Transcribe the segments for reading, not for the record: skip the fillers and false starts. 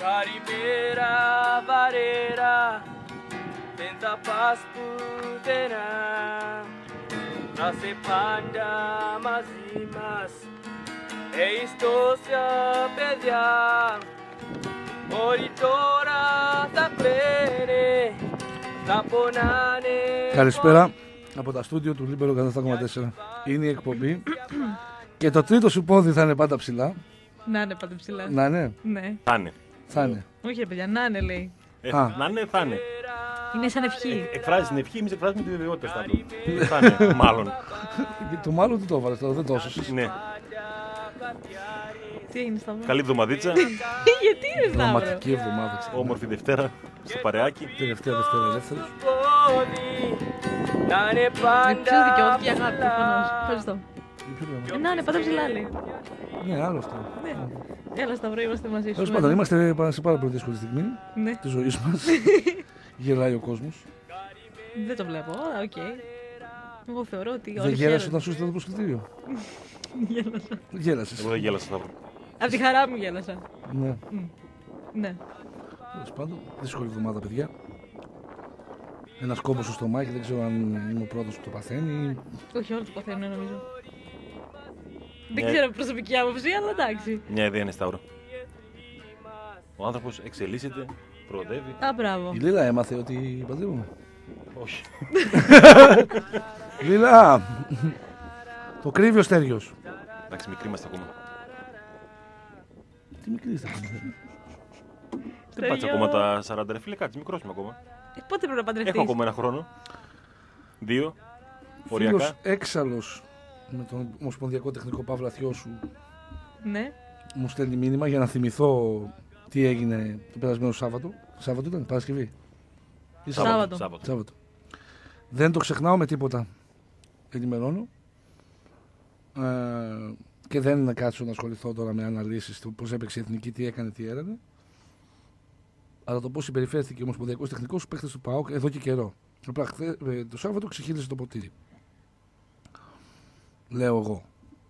Carimera varera, tenta paz putera, nase panda mazimas, ιστόσια παιδιά, όλοι τώρα θα κλαίνε, θα πονάνε. Καλησπέρα από τα στούντιο του Λίμπερο 107,4. Είναι η εκπομπή και το τρίτο σου πόδι θα είναι πάντα ψηλά. Να είναι πάντα ψηλά. Να είναι. Ναι. Θα είναι. Όχι ρε παιδιά, να είναι λέει. Να είναι, θα είναι. Είναι σαν ευχή. Εκφράζει την ευχή, εμείς εκφράζουμε τη βεβαιότητα, Σταύρο. Θα είναι, μάλλον. Το μάλλον τι το έβαλες τώρα, δεν το έσωσες. Ναι. Τι έγινε Σταύρο? Καλή εβδομαδίτσα. Γιατί ρε Σταύρο? Δραματική εβδομάδα. Όμορφη Δευτέρα στο παρεάκι. Τελευταία Δευτέρα ελεύθερος. Με ποιος δικαιώθηκε η αγάπη προφανώς. Ευχαριστώ. Να είναι πάντα ψηλά λέει. Ναι, άλλο αυτό. Ναι. Έλα Σταύρο, είμαστε μαζί σου. Τέλος πάντων, είμαστε σε πάρα πολύ δύσκολη στιγμή Ναι. της ζωής μας. Γελάει ο κόσμος. Δεν το βλέπω, αλλά οκ. Εγώ θεωρώ ότι Δεν όλοι γέλασες χαίρονται. όταν σου ήρθε το προσκλητήριο? Γέλασα. Γέλασες. Εγώ δεν γέλασα, Σταύρο. Απ' τη χαρά μου γέλασα. Ναι. Ναι. Τέλος πάντων, δύσκολη εβδομάδα, παιδιά. Ένας κόμπος στο στομάχι, δεν ξέρω αν είμαι ο πρώτος που το παθαίνει. Όχι, όλοι το παθαίνουν νομίζω. Δεν Ναι. ξέρω προσωπική άποψη, αλλά εντάξει. Μια ιδέα είναι, Σταύρο. Ο άνθρωπος εξελίσσεται, προοδεύει. Α, μπράβο. Η Λίλα έμαθε ότι παντρεύομαι. Όχι. Λίλα! Το κρύβει ο Στέργιος. Εντάξει, μικροί είμαστε ακόμα. Τι μικρή είστε. Δεν πάτσε ακόμα τα 40 ρε φίλε, κάτσε, μικρός είμαι ακόμα. Πότε πρέπει να παντρευτείς? Έχω ακόμα ένα χρόνο. 2. Φίλος Οριακά. έξαλλος με τον Ομοσπονδιακό Τεχνικό Παύλα Θειώσου Ναι. μου στέλνει μήνυμα για να θυμηθώ τι έγινε το περασμένο Σάββατο. Σάββατο ήταν, Παρασκευή. Ή Σάββατο. Σάββατο. Δεν το ξεχνάω με τίποτα. Ενημερώνω. Και δεν να κάτσω να ασχοληθώ τώρα με αναλύσεις του πώς έπαιξε η Εθνική, τι έκανε, τι έρανε. Αλλά το πώς συμπεριφέρθηκε ο Ομοσπονδιακός Τεχνικός στους παίχτες του ΠΑΟΚ εδώ και καιρό. Απλά το Σάββατο ξεχύλισε το ποτήρι. Λέω εγώ.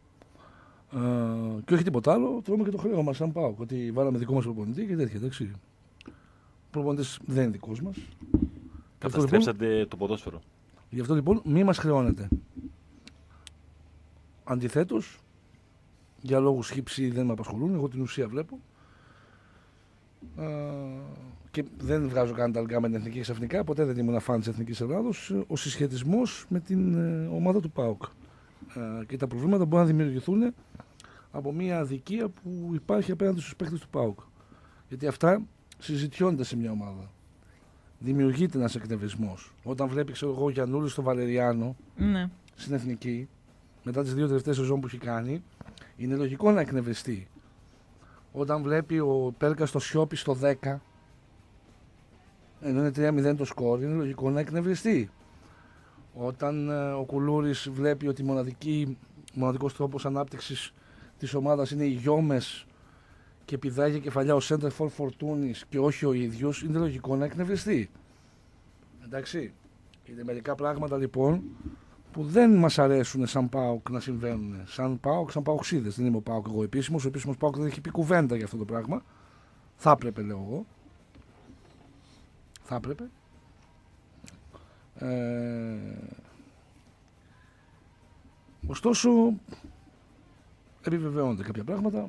Και όχι τίποτα άλλο, τρώμε και το χρέο μας σαν ΠΑΟΚ. Ότι βάλαμε δικό μας προπονητή και τέτοια, εντάξει. Ο προπονητής δεν είναι δικός μας. Καταστρέψατε το ποδόσφαιρο. Γι' αυτό λοιπόν μη μας χρεώνετε. Αντιθέτως, για λόγους χύψη δεν με απασχολούν, εγώ την ουσία βλέπω. Και δεν βγάζω καν τα αυγά με την Εθνική ξαφνικά, ποτέ δεν ήμουν φαν της Εθνικής Ελλάδος. Ο συσχετισμός με την ομάδα του ΠΑΟΚ και τα προβλήματα που μπορούν να δημιουργηθούν από μια αδικία που υπάρχει απέναντι στους παίκτες του ΠΑΟΚ. Γιατί αυτά συζητιώνται σε μια ομάδα. Δημιουργείται ένας εκνευρισμός. Όταν βλέπει, ξέρω εγώ, Γιαννούλη στο Βαλεριάνο Ναι. στην Εθνική, μετά τις 2 τελευταίες σεζόν που έχει κάνει, είναι λογικό να εκνευριστεί. Όταν βλέπει ο Πέλκας στο Σιώπη στο 10, ενώ είναι 3-0 το σκορ, είναι λογικό να εκνευριστεί. Όταν ο Κουλούρης βλέπει ότι μοναδικός τρόπος ανάπτυξης της ομάδας είναι οι γιόμες και πηδάει για κεφαλιά ο Σέντερφορ Φορτούνης και όχι ο ίδιος, είναι λογικό να εκνευριστεί. Εντάξει. Είναι μερικά πράγματα λοιπόν που δεν μας αρέσουν σαν ΠΑΟΚ να συμβαίνουν. Σαν ΠΑΟΚ, σαν ΠΑΟΚσίδες. Δεν είμαι ο ΠΑΟΚ εγώ επίσημος. Ο επίσημος ΠΑΟΚ δεν έχει πει κουβέντα για αυτό το πράγμα. Θα έπρεπε, λέω εγώ. Θα έπρεπε. Ωστόσο, επιβεβαιώνονται κάποια πράγματα.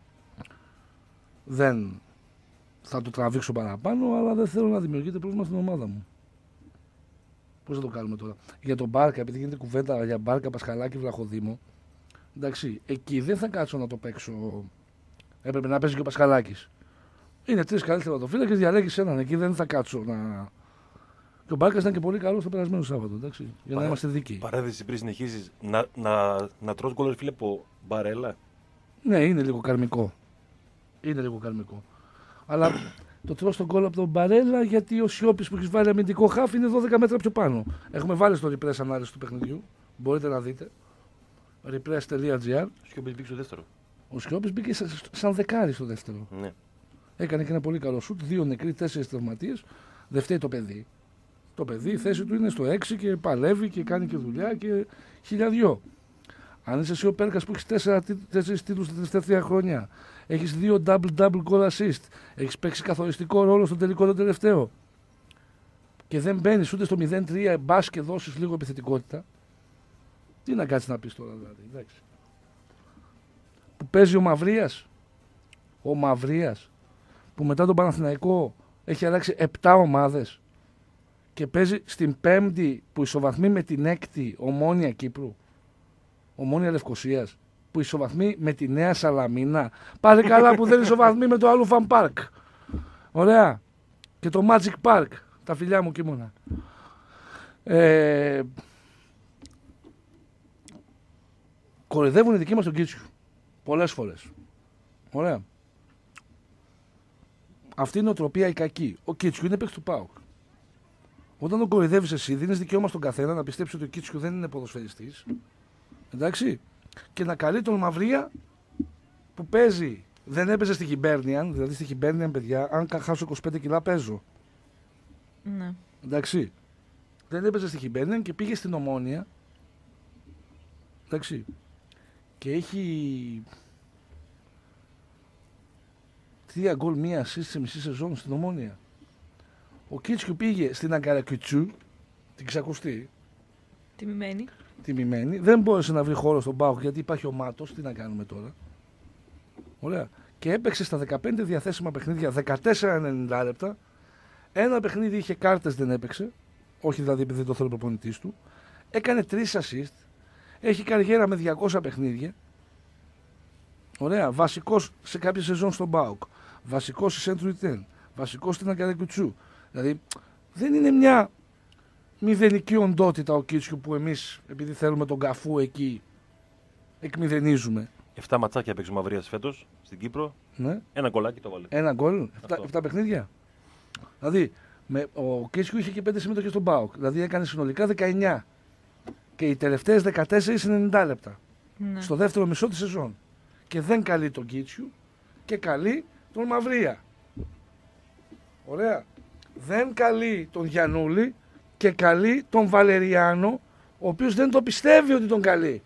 Δεν θα το τραβήξω παραπάνω, αλλά δεν θέλω να δημιουργείται πρόβλημα στην ομάδα μου. Πώς θα το κάνουμε τώρα? Για τον Μπάρκα, επειδή γίνεται κουβέντα για Μπάρκα, Πασχαλάκη, Βλαχοδήμο. Εντάξει, εκεί δεν θα κάτσω να το παίξω. Έπρεπε να παίζει και ο Πασχαλάκης. Είναι 3 καλοί θεματοφύλακες, διαλέγεις έναν. Εκεί δεν θα κάτσω να. Και ο Μπάρκας ήταν και πολύ καλό το περασμένο Σάββατο. Εντάξει, για να είμαστε δίκαιοι. Παρένθεση πριν συνεχίσεις. Να τρως γκολ, φίλε, από Μπαρέλα. Ναι, είναι λίγο καρμικό. Είναι λίγο καρμικό. Αλλά το τρώω στον κόλλο από τον Μπαρέλα γιατί ο Σιώπης που έχει βάλει αμυντικό χάφ είναι 12 μέτρα πιο πάνω. Έχουμε βάλει στο repress ανάλυση του παιχνιδιού. Μπορείτε να δείτε. repress.gr. Ο Σιώπης μπήκε στο δεύτερο. Ο Σιώπης μπήκε σαν δεκάρι στο δεύτερο. Ναι. Έκανε και ένα πολύ καλό σουτ. 2 νεκροί, 4 τραυματίες. Δεν φταίει το παιδί. Το παιδί η θέση του είναι στο 6 και παλεύει και κάνει και δουλειά και χιλιαδιό. Αν είσαι εσύ ο Πέρκας που έχεις 4 τίτλους τα τελευταία 3 χρόνια, έχεις 2 double goal assist, έχεις παίξει καθοριστικό ρόλο στο τελικό το τελευταίο και δεν μπαίνεις ούτε στο 0-3, μπας και δώσεις λίγο επιθετικότητα, τι να κάτσεις να πεις τώρα δηλαδή, εντάξει. Που παίζει ο Μαυρίας, που μετά τον Παναθηναϊκό έχει αλλάξει 7 ομάδες και παίζει στην 5η που ισοβαθμεί με την 6η Ομόνια Κύπρου, Ομόνια Λευκωσίας, που ισοβαθμεί με τη Νέα Σαλαμίνα. Πάλι καλά που δεν ισοβαθμεί με το άλλο Φαν Πάρκ. Ωραία. Και το Magic Park. Τα φιλιά μου κείμωνα. Κοροϊδεύουν οι δικοί μας τον Κίτσιου. Πολλές φορές. Ωραία. Αυτή είναι η οτροπία η κακή. Ο Κίτσιου είναι παίκτης του ΠΑΟΚ. Όταν τον κοροϊδεύεις εσύ, δίνεις δικαίωμα στον καθένα να πιστέψει ότι ο Κίτσιου δεν είναι ποδοσφαιριστής. Εντάξει. Και να καλεί τον Μαυρία που παίζει. Δεν έπαιζε στη Χιμπέρνιαν. Δηλαδή στη Χιμπέρνιαν, παιδιά, αν χάσω 25 κιλά παίζω. Ναι. Εντάξει. Δεν έπαιζε στη Χιμπέρνιαν και πήγε στην Ομόνια. Εντάξει. Και έχει 3 γκολ, 1 assist σε μισή σεζόν στην Ομόνια. Ο Κίτσιου πήγε στην Αγκαρακιουτσού, την ξακουστή. Τιμημένη. Δεν μπόρεσε να βρει χώρο στον ΠΑΟΚ γιατί υπάρχει ο Μάτος. Τι να κάνουμε τώρα. Ωραία. Και έπαιξε στα 15 διαθέσιμα παιχνίδια 14-90 λεπτά. Ένα παιχνίδι είχε κάρτες, δεν έπαιξε. Όχι δηλαδή επειδή το θέλει ο προπονητής του. Έκανε 3 assist. Έχει καριέρα με 200 παιχνίδια. Ωραία. Βασικός σε κάποια σεζόν στον ΠΑΟΚ. Βασικός στη Σέντρου Ιτέν. Βασικός στην Αγκαρακιουτσού. Δηλαδή δεν είναι μια μηδενική οντότητα ο Κίτσιου που εμείς, επειδή θέλουμε τον Καφού εκεί, εκμηδενίζουμε. 7 ματσάκια παίξει ο Μαυρίας φέτος στην Κύπρο. Ναι. Ένα γκολάκι το βάλε. Ένα γκολ, 7 παιχνίδια. Δηλαδή, ο Κίτσιου είχε και 5 συμμετοχές στον ΠΑΟΚ. Δηλαδή έκανε συνολικά 19. Και οι τελευταίες 14 είναι 90 λεπτά. Ναι. Στο δεύτερο μισό της σεζόν. Και δεν καλεί τον Κίτσιου και καλεί τον Μαυρία. Ωραία. Δεν καλεί τον Γιαννούλη και καλεί τον Βαλεριάνο, ο οποίος δεν το πιστεύει ότι τον καλεί.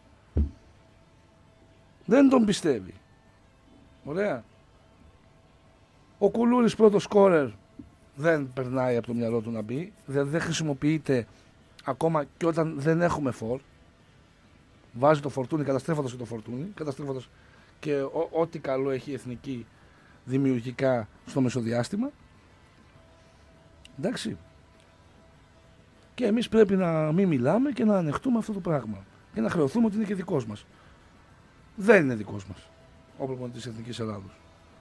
Δεν τον πιστεύει. Ωραία. Ο Κουλούρης πρώτος σκόρερ δεν περνάει από το μυαλό του να μπει. Δεν χρησιμοποιείται ακόμα και όταν δεν έχουμε φορ. Βάζει το Φορτούνι, καταστρέφοντας και το Φορτούνι. Καταστρέφοντας και ό,τι καλό έχει η εθνική δημιουργικά στο μεσοδιάστημα. Εντάξει. Και εμείς πρέπει να μην μιλάμε και να ανεχτούμε αυτό το πράγμα. Και να χρεωθούμε ότι είναι και δικός μας. Δεν είναι δικός μας ο προπονητής της Εθνικής Ελλάδος.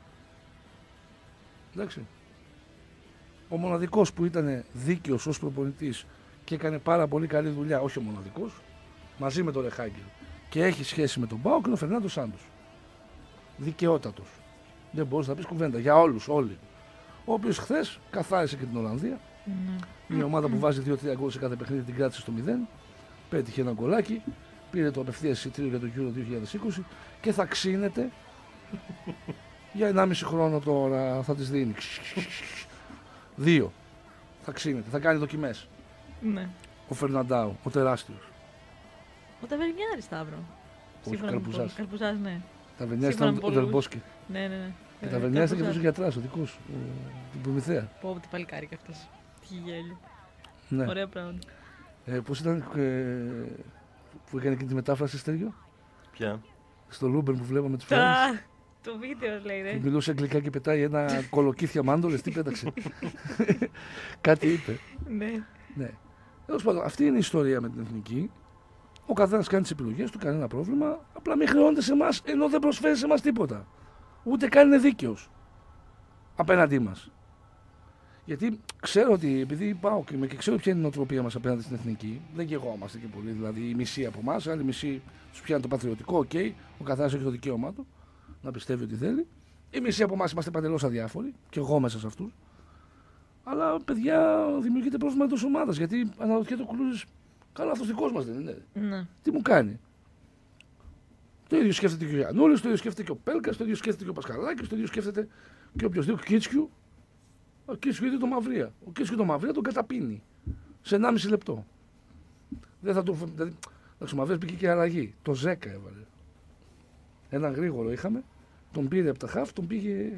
Εντάξει. Ο μοναδικός που ήταν δίκαιος ως προπονητής και έκανε πάρα πολύ καλή δουλειά, όχι ο μοναδικός, μαζί με τον Ρεχάγκελ και έχει σχέση με τον ΠΑΟΚ, είναι ο Φερνάντο Σάντος. Δικαιότατος. Δεν μπορείς να πεις κουβέντα για όλους, όλοι. Ο οποίος χθες καθάρισε και την Ολλανδία. Μια ομάδα που βάζει 2-3 γκολ σε κάθε παιχνίδι, την κράτησε στο 0. Πέτυχε ένα γκολάκι. Πήρε το απευθείας εισιτήριο για το Euro 2020 και θα ξύνεται για 1,5 χρόνο τώρα. Θα τις δίνει. 2. Θα ξύνεται, θα κάνει δοκιμές. Ναι. Ο Φερναντάου, ο τεράστιος. Ο Ταβερνιάρης, Σταύρο. Όχι, ο Καρπουζάς. Καρπουζάς, ναι. Ταβερνιάρης ήταν ο Δελμπόσκι. Ναι. Και Ταβερνιάρης ήταν και ο γιατράς, ο δικός, την Προμηθέα. Πω, τι παλικάρι κι αυτός. Τι γέλιο. Ναι. Ωραία πράγματα. Πώς ήταν που έκανε και τη μετάφραση, Στέργιο? Ποια? Στο Λούμπερ που βλέπαμε τις φορές. Το βίντεο λέει, ρε. Που μιλούσε αγγλικά και πετάει ένα κολοκύθια μάντολες, τι πέταξε. Κάτι είπε. Ναι. Τέλος πάντων, αυτή είναι η ιστορία με την εθνική. Ο καθένας κάνει τις επιλογές του, κανένα πρόβλημα. Απλά μην χρεώνεται σε εμάς, ενώ δεν προσφέρει σε εμάς τίποτα. Ούτε καν είναι δίκαιος απέναντί μας. Γιατί ξέρω ότι, επειδή πάω και ξέρω ποια είναι η νοοτροπία μας απέναντι στην εθνική, δεν γεγόμαστε και πολύ. Δηλαδή, η μισή από εμάς, άλλη μισή τους πιάνει το πατριωτικό, OK, ο καθένας έχει το δικαίωμά του να πιστεύει ότι θέλει. Η μισή από εμάς είμαστε παντελώς αδιάφοροι, και εγώ μέσα σε αυτούς. Αλλά, παιδιά, δημιουργείται πρόβλημα εντός ομάδας. Γιατί αναρωτιέται ο Κουλούρης, καλά, αυτός δικός μας δεν είναι. Ναι. Τι μου κάνει. Το ίδιο σκέφτεται και ο Γιαννούλης, το ίδιο σκέφτεται και ο Πέλκας, το ίδιο σκέφτεται και ο Πασχαλάκης, το ίδιο σκέφτεται και οποιοδήποτε. Κίτσιου. Ο Κίτσιου είδε το Μαυρία. Ο Κίτσιου το Μαυρία τον καταπίνει σε 1,5 λεπτό. Δεν θα του, δηλαδή, Εντάξει, ο Μαβές μπήκε και αλλαγή. Το 10 έβαλε. Έναν γρήγορο είχαμε. Τον πήρε από τα χαφ, τον πήγε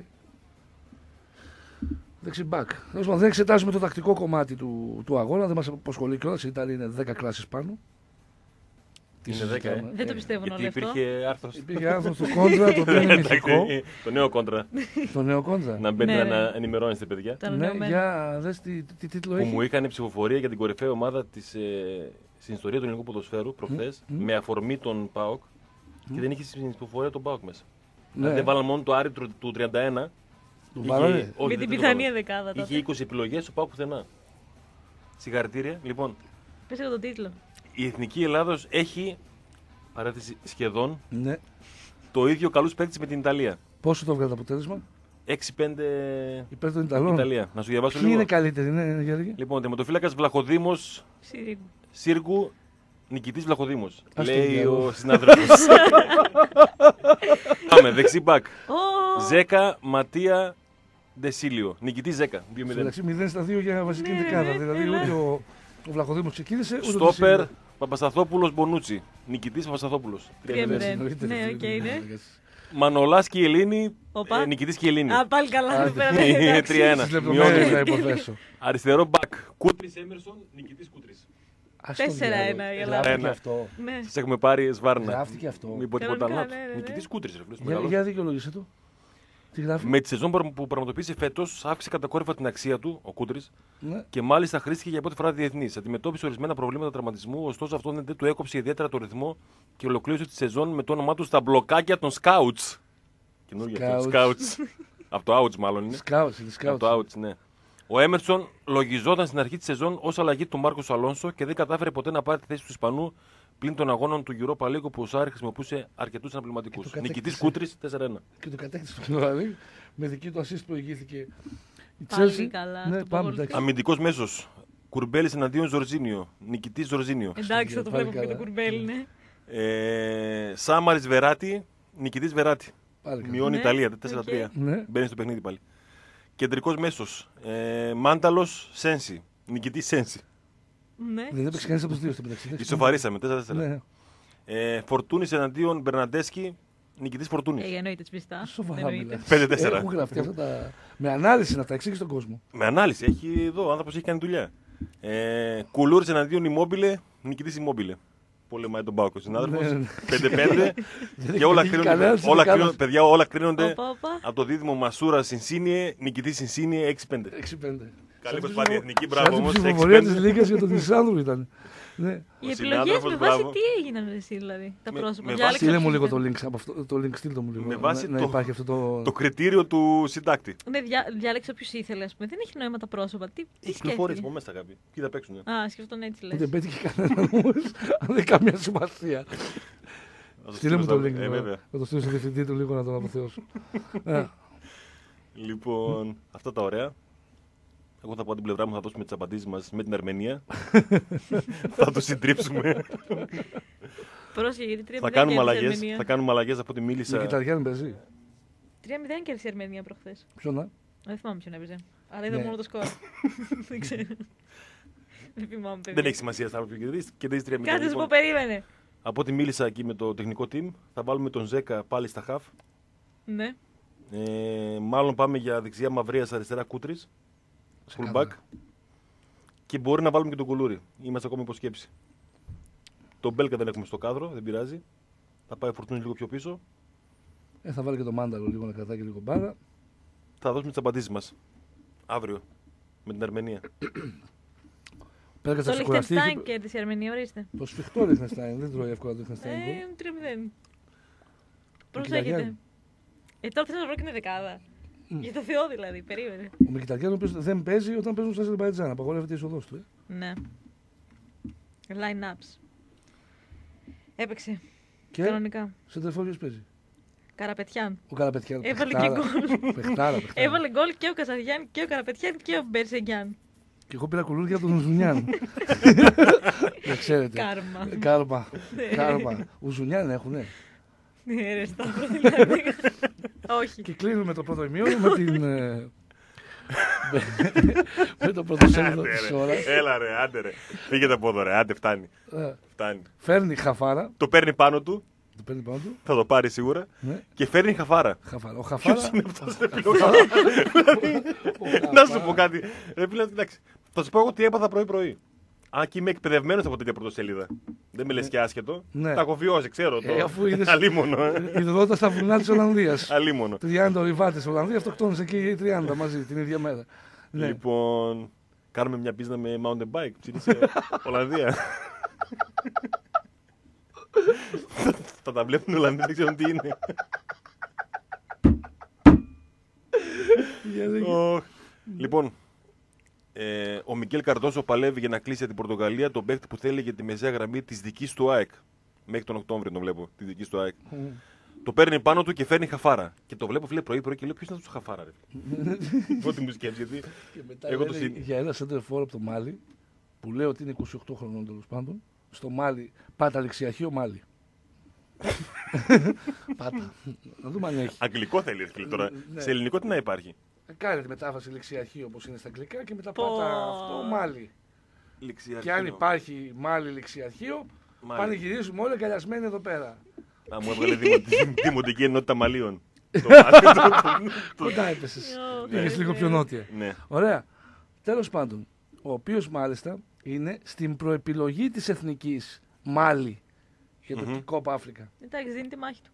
δεξιμπάκ. Δεν εξετάζουμε το τακτικό κομμάτι του αγώνα, δεν μας απασχολεί κιόλας. Η Ιταλία είναι 10 κλάσεις πάνω. Είναι 10. Δεν το πιστεύω όλο αυτό. Υπήρχε άρθρο στο κόντρα, το οποίο είναι μυθικό. Το νέο κόντρα. Το νέο κόντρα. Να μπαίνετε να ενημερώνεστε, παιδιά. Ναι, για δες τι τίτλο έχει. Που μου είχαν ψηφοφορία για την κορυφαία ομάδα στην ιστορία του ελληνικού ποδοσφαίρου προχθές, με αφορμή τον ΠΑΟΚ, και δεν είχε στην ψηφοφορία τον ΠΑΟΚ μέσα. Δεν βάλαν μόνο το Άρη του 31. Με την πιθανή δεκάδα. Είχε 20 επιλογές, ο ΠΑΟΚ πουθενά. Συγχαρητήρια. Λοιπόν, πες εγώ τον τίτλο. Η Εθνική Ελλάδος έχει, παράθεση σχεδόν, ναι, το ίδιο καλούς παίκτες με την Ιταλία. Πόσο το βγάλε το αποτέλεσμα? 6-5 υπέρ των Ιταλών. Ιταλία. Να σου διαβάσω λίγο. Ποιοι είναι καλύτεροι, ναι, Γιώργη? Λοιπόν, τερματοφύλακας Βλαχοδήμος Σύργου, νικητής Βλαχοδήμος. Λέει ο συνάδελφος. Πάμε, δεξί μπακ. Ζέκα Ματία Ντεσίλιο. Νικητής Ζέκα. Εντάξει, 0-2 για βασική δεκάδα. Δηλαδή ούτε ο Βλαχοδήμος ξεκίνησε. Στόπερ Παπασταθόπουλος Μπονούτσι. Νικητής Παπασταθόπουλος. 3-0. Ναι, οκ, ναι. Μανολάς και η Ελλήνη. Νικητής και η Ελλήνη. Α, πάλι καλά. 3-1. Αριστερό μπακ. Κούτρις Έμερσον. Νικητής Κούτρις. 4-1 η Ελλάδα. Σας έχουμε πάρει σβάρνα. Γράφτηκε αυτό. Μην πω τίποτα άλλο. Νικητής Κούτρις. Για δικαιολόγησε το. Με τη σεζόν που πραγματοποίησε φέτος, αύξησε κατακόρυφα την αξία του, ο Κούτρις, και μάλιστα χρήστηκε για πρώτη φορά διεθνής. Αντιμετώπισε ορισμένα προβλήματα τραυματισμού, ωστόσο αυτό δεν του έκοψε ιδιαίτερα το ρυθμό και ολοκλήρωσε τη σεζόν με το όνομά του στα μπλοκάκια των Scouts. Καινούργια αυτό. Scouts. Από το Outs, μάλλον είναι. Από το Outs, ναι. Ο Έμερσον λογιζόταν στην αρχή τη σεζόν ως αλλαγή του Μάρκος Αλόνσο και δεν κατάφερε ποτέ να πάρει τη θέση του Ισπανού πλην των αγώνων του Europa League, όπου ο Σάρι χρησιμοποιούσε αρκετούς αναπληρωματικούς. Νικητής Κούτρις 4-1. Και το κατέκτησε δηλαδή. Με δική του assist προηγήθηκε η Chelsea. Καλά, ναι, πάμε, αμυντικός μέσος. Κουρμπέλης εναντίον Ζορζίνιο. Νικητής Ζορζίνιο. Εντάξει, θα το βλέπω και το Κουρμπέλη, ναι. Σάμαρης Βεράτη. Νικητής Βεράτη. Μειώνει η Ιταλία 4-3. Ναι. Μπαίνει στο παιχνίδι πάλι. Κεντρικός μέσος. Μάνταλος Σένσι. Νικητής Σένσι. Ναι. Δεν έπαιξε κανείς από τους δύο στην μεταξύ. Ισοφαρίσαμε 4-4. Ναι. Φορτούνης εναντίον Μπερναντέσκι. Νικητής Φορτούνης. Εννοείται τσπιστά. Σοβαρά. 5-4. Έχουν γραφτεί αυτά τα. Με ανάλυση να τα εξήγει στον κόσμο. Με ανάλυση. Έχει εδώ, ο άνθρωπος έχει κάνει δουλειά. Κουλούρης εναντίον Immobile. Νικητής Immobile. Πολεμάει τον Πάοκο συνάδελφος. 5-5. Και όλα κρίνονται από το δίδυμο Μασούρα Σινσίνιε. Νικητής Σινσίνιε 6-5. Καλή προσπάθεια εθνική, μπράβο όμως. Η ψηφοφορία της Λίγκας για τον Τρισάνδρου ήταν. Οι επιλογές με βάση τι έγιναν εσύ δηλαδή, τα πρόσωπα. Στείλε μου λίγο το link, στείλτε μου λίγο. Με βάση να υπάρχει αυτό το κριτήριο του συντάκτη. Ναι, διάλεξε όποιος ήθελε, ας πούμε. Δεν έχει νόημα τα πρόσωπα. Τι σκέφτεται. Κυκλοφορείς από μέσα κάποιοι. Ποιοι θα παίξουν. Α, σκεφτόν έτσι λες. Δεν πέτυχε κανέναν όμως, αν δεν έχει καμία σημασία. Στείλε μου το link. Θα το στείλω στο διευθυντή του λίγο να τον αποθεώσω. Λοιπόν, αυτά τα ωραία. Εγώ θα πω την πλευρά μου, θα δώσουμε τις απαντήσεις μας με την Αρμενία. Θα το συντρίψουμε. Πρόσεχε, γιατί 3-0 θα κάνουμε αλλαγές από ό,τι μίλησα. Η Κιταριά δεν παίζει. 3-0 κέρδισε η Αρμενία προχθές. Ποιον να? Δεν θυμάμαι ποιον έπαιζε. Αλλά είδα μόνο το σκορ. Δεν ξέρω. Δεν θυμάμαι, παιδιά. Δεν έχει σημασία στα άλλα που κερδίζει 3-0. Κάτσε σου πω, περίμενε. Από ό,τι μίλησα εκεί με το τεχνικό team, θα βάλουμε τον Ζέκα πάλι στα χαφ. Ναι. Μάλλον πάμε για δεξιά Μαυρίας, αριστερά Κούτρις. Fullback. Και μπορεί να βάλουμε και τον Κουλούρι. Είμαστε ακόμη υποσκέψη. Τον Μπέλκα δεν έχουμε στο κάδρο, δεν πειράζει. Θα πάει ο Φορτούνης λίγο πιο πίσω. Θα βάλει και τον Μάνταλο λίγο να κρατάει και λίγο μπάλα. Θα δώσουμε τις απαντήσεις μας αύριο με την Αρμενία. Το Λιχτενστάιν κέρδισε η Αρμενία, ορίστε. Το σφιχτό Λιχτενστάιν, δεν τρώει εύκολα το Λιχτενστάιν. 3-0. Προσέχετε. Τώρα θέλω να βρω και μια δεκάδα. Για το Θεό δηλαδή, περίμενε. Ο Μικηταριάν δεν παίζει όταν παίζουν στα Αζερμπαϊτζάν. Απαγορεύεται η είσοδος του. Ναι. Line-ups. Έπαιξε. Και κανονικά. Σε τερφόρ ποιος παίζει? Καραπετιάν. Ο Καραπετιάν. Έβαλε και γκολ. Παιχτάρα. Έβαλε γκολ και ο Καζαριάν και ο Καραπετιάν και ο Μπερσεγιάν. Και εγώ πήρα κουλούρια από τον Ζουνιάν. Δεν ξέρετε. Κάρμα. Ο Ζουνιάν έχουνε. Ναι, ρε Σταύρο, δηλαδή. Όχι. Και κλείνουμε το πρώτο ημίωρο με την. Με το πρωτοσέλιδο της ώρας. Έλα ρε, άντε ρε. Φύγετε από εδώ ρε, άντε φτάνει. Φτάνει. Φέρνει χαφάρα. Το παίρνει πάνω του. Το παίρνει πάνω του. Θα το πάρει σίγουρα. Ναι. Και φέρνει χαφάρα. Ο χαφάρα. Ποιος είναι αυτός, ρε φίλε, να σου πω κάτι. Ρε φίλε, εντάξει. Θα σου πω εγώ τι έπαθα πρωί-πρωί. Αν και είμαι εκπαιδευμένος από τέτοια πρωτοσέλιδα. Δεν με λες και άσχετο. Ναι. Τα έχω βιώσει, ξέρω. Αφού είδες. Αλίμονο. Ιδρυόταν στα βουνά της Ολλανδίας. Αλίμονο. 30 ορειβάτες στην Ολλανδία, αυτοκτόνησε και οι 30 μαζί την ίδια μέρα. Ναι. Λοιπόν, κάνουμε μια πίσνα με mountain bike. Ψήφισε Ολλανδία. Θα τα βλέπουν οι Ολλανδοί, δεν ξέρουν τι είναι. Λοιπόν, ο Μικέλ Καρδόσο παλεύει για να κλείσει για την Πορτογαλία τον παίκτη που θέλει για τη μεσαία γραμμή της δικής του ΑΕΚ. Μέχρι τον Οκτώβριο τον βλέπω, τη δική του ΑΕΚ. Το παίρνει πάνω του και φέρνει χαφάρα. Και το βλέπω, φίλε, πρωί-πρωί και λέω: ποιος είναι αυτός ο χαφάρα, ρε. Ό,τι μου σκέφτεται, γιατί. Και μετά για ένα σέντερφορ από το Μάλι, που λέει ότι είναι 28 χρονών τέλος πάντων, στο Μάλι, πάτα ληξιαρχείο Μάλι. Πάτα. Να δούμε αν έχει. Αγγλικό θέλει, φίλε, τώρα. Ναι. Σε ελληνικό τι να υπάρχει. Κάνει τη μετάφραση ληξιαρχείο όπως είναι στα αγγλικά και μετά πάτα αυτό Μάλι. Και αν υπάρχει Μάλι ληξιαρχείο, πάνε γυρίζουμε όλοι αγκαλιασμένοι εδώ πέρα. Να μου έβγαλε δημοτική ενότητα Μαλίων. Κοντά έπεσες. Πήγες λίγο πιο νότια. Ωραία. Τέλος πάντων, ο οποίος μάλιστα είναι στην προεπιλογή της εθνικής Μάλι για το Κόπα Αφρικα. Εντάξει, δίνει τη μάχη του.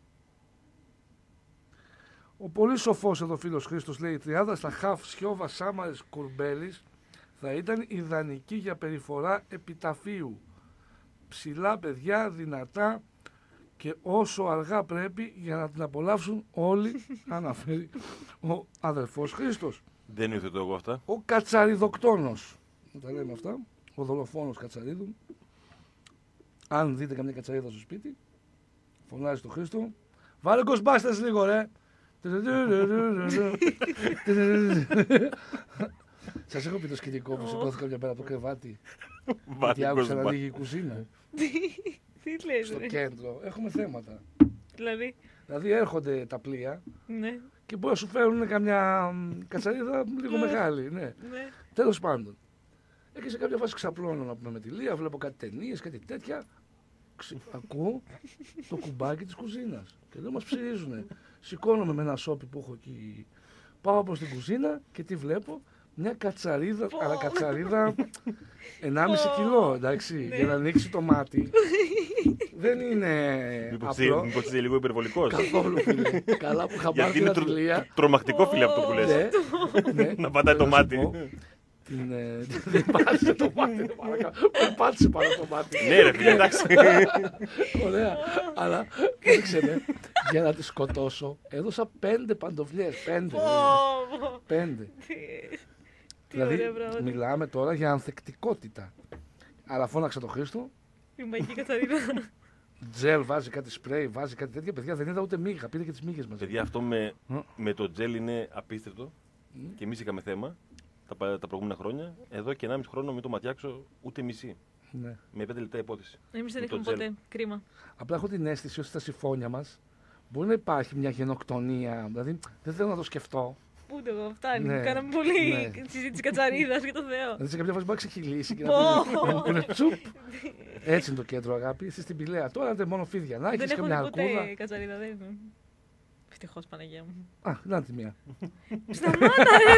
Ο πολύ σοφός εδώ φίλος Χρήστος λέει: η τριάδα στα χαφ Σιώβα, Σάμαρης, Κουρμπέλης θα ήταν ιδανική για περιφορά επιταφείου. Ψηλά παιδιά, δυνατά και όσο αργά πρέπει για να την απολαύσουν όλοι, αναφέρει ο αδερφός Χρήστος. Δεν υιοθετώ εγώ αυτά. Ο Κατσαριδοκτόνος, τα λέμε αυτά, ο δολοφόνος Κατσαρίδων. Αν δείτε καμιά κατσαρίδα στο σπίτι, φωνάζει τον Χρήστο: βάλε Ghostbusters λίγο ρε. Σας έχω πει το σκηνικό που σηκώθηκα μια πέρα από το κρεβάτι γιατί άκουσα να ανοίγει η κουζίνα. Τι λες, Στο ρε. κέντρο έχουμε θέματα. Δηλαδή έρχονται τα πλοία ναι. και μπορεί να σου φέρουν καμιά κατσαρίδα λίγο μεγάλη. Ναι. Τέλος πάντων. Και σε κάποια φάση ξαπλώνω να πούμε με τη Λία, βλέπω κάτι ταινίες, κάτι τέτοια. Ακούω το κουμπάκι της κουζίνας και εδώ μας ψηρίζουνε. Σηκώνομαι με ένα σόπι που έχω εκεί. Πάω προς την κουζίνα και τι βλέπω? Μια κατσαρίδα, αλλά κατσαρίδα 1,5 κιλό, εντάξει, για να ανοίξει το μάτι. Δεν είναι απλό. Μήπως είσαι λίγο υπερβολικός. Καθόλου, φίλε. Καλά που είχα πάρει την Αττιλία. Τρομακτικό, φίλε, αυτό που λες. Να πατάει το μάτι. Δεν πάτησε το μάτι, δεν πάτησε πάνω το μάτι. Ναι ρε φίλε, εντάξει. Ωραία, αλλά κοίταξε με, για να τη σκοτώσω έδωσα 5 παντοφλιές, 5. Δηλαδή μιλάμε τώρα για ανθεκτικότητα. Αλλά φώναξα τον Χρήστο. Η μαγική κατσαρίδα. Τζέλ, βάζει κάτι σπρέι, βάζει κάτι τέτοια. Παιδιά, δεν είδα ούτε μύγα, πήρε και τις μύγες μαζί. Παιδιά, αυτό με το τζέλ είναι απίστευτο. Και εμείς είχαμε θέμα τα προηγούμενα χρόνια. Εδώ και 1,5 χρόνο μην το ματιάξω ούτε μισή. Ναι. Με 5 λεπτά υπόθεση. Εμείς δεν είχαμε ποτέ. Κρίμα. Απλά έχω την αίσθηση ότι στα συμφώνια μας μπορεί να υπάρχει μια γενοκτονία. Δηλαδή δεν θέλω να το σκεφτώ. Ούτε εγώ, φτάνει. Ναι. Κάναμε πολύ συζήτηση κατσαρίδας για το Θεό. Δηλαδή σε κάποια φάση μπορεί να ξεχυλήσει και να πει τσουπ. Έτσι είναι το κέντρο, αγάπη. Εσύ στην Πηλαία. Τώρα είναι μόνο φίδια. Να έχεις καμιά αρκούδα. Δεν έχω κατσαρίδα, δεν είναι. Ευτυχώς, Παναγία μου. Α, να τη μία. Σταμάτα,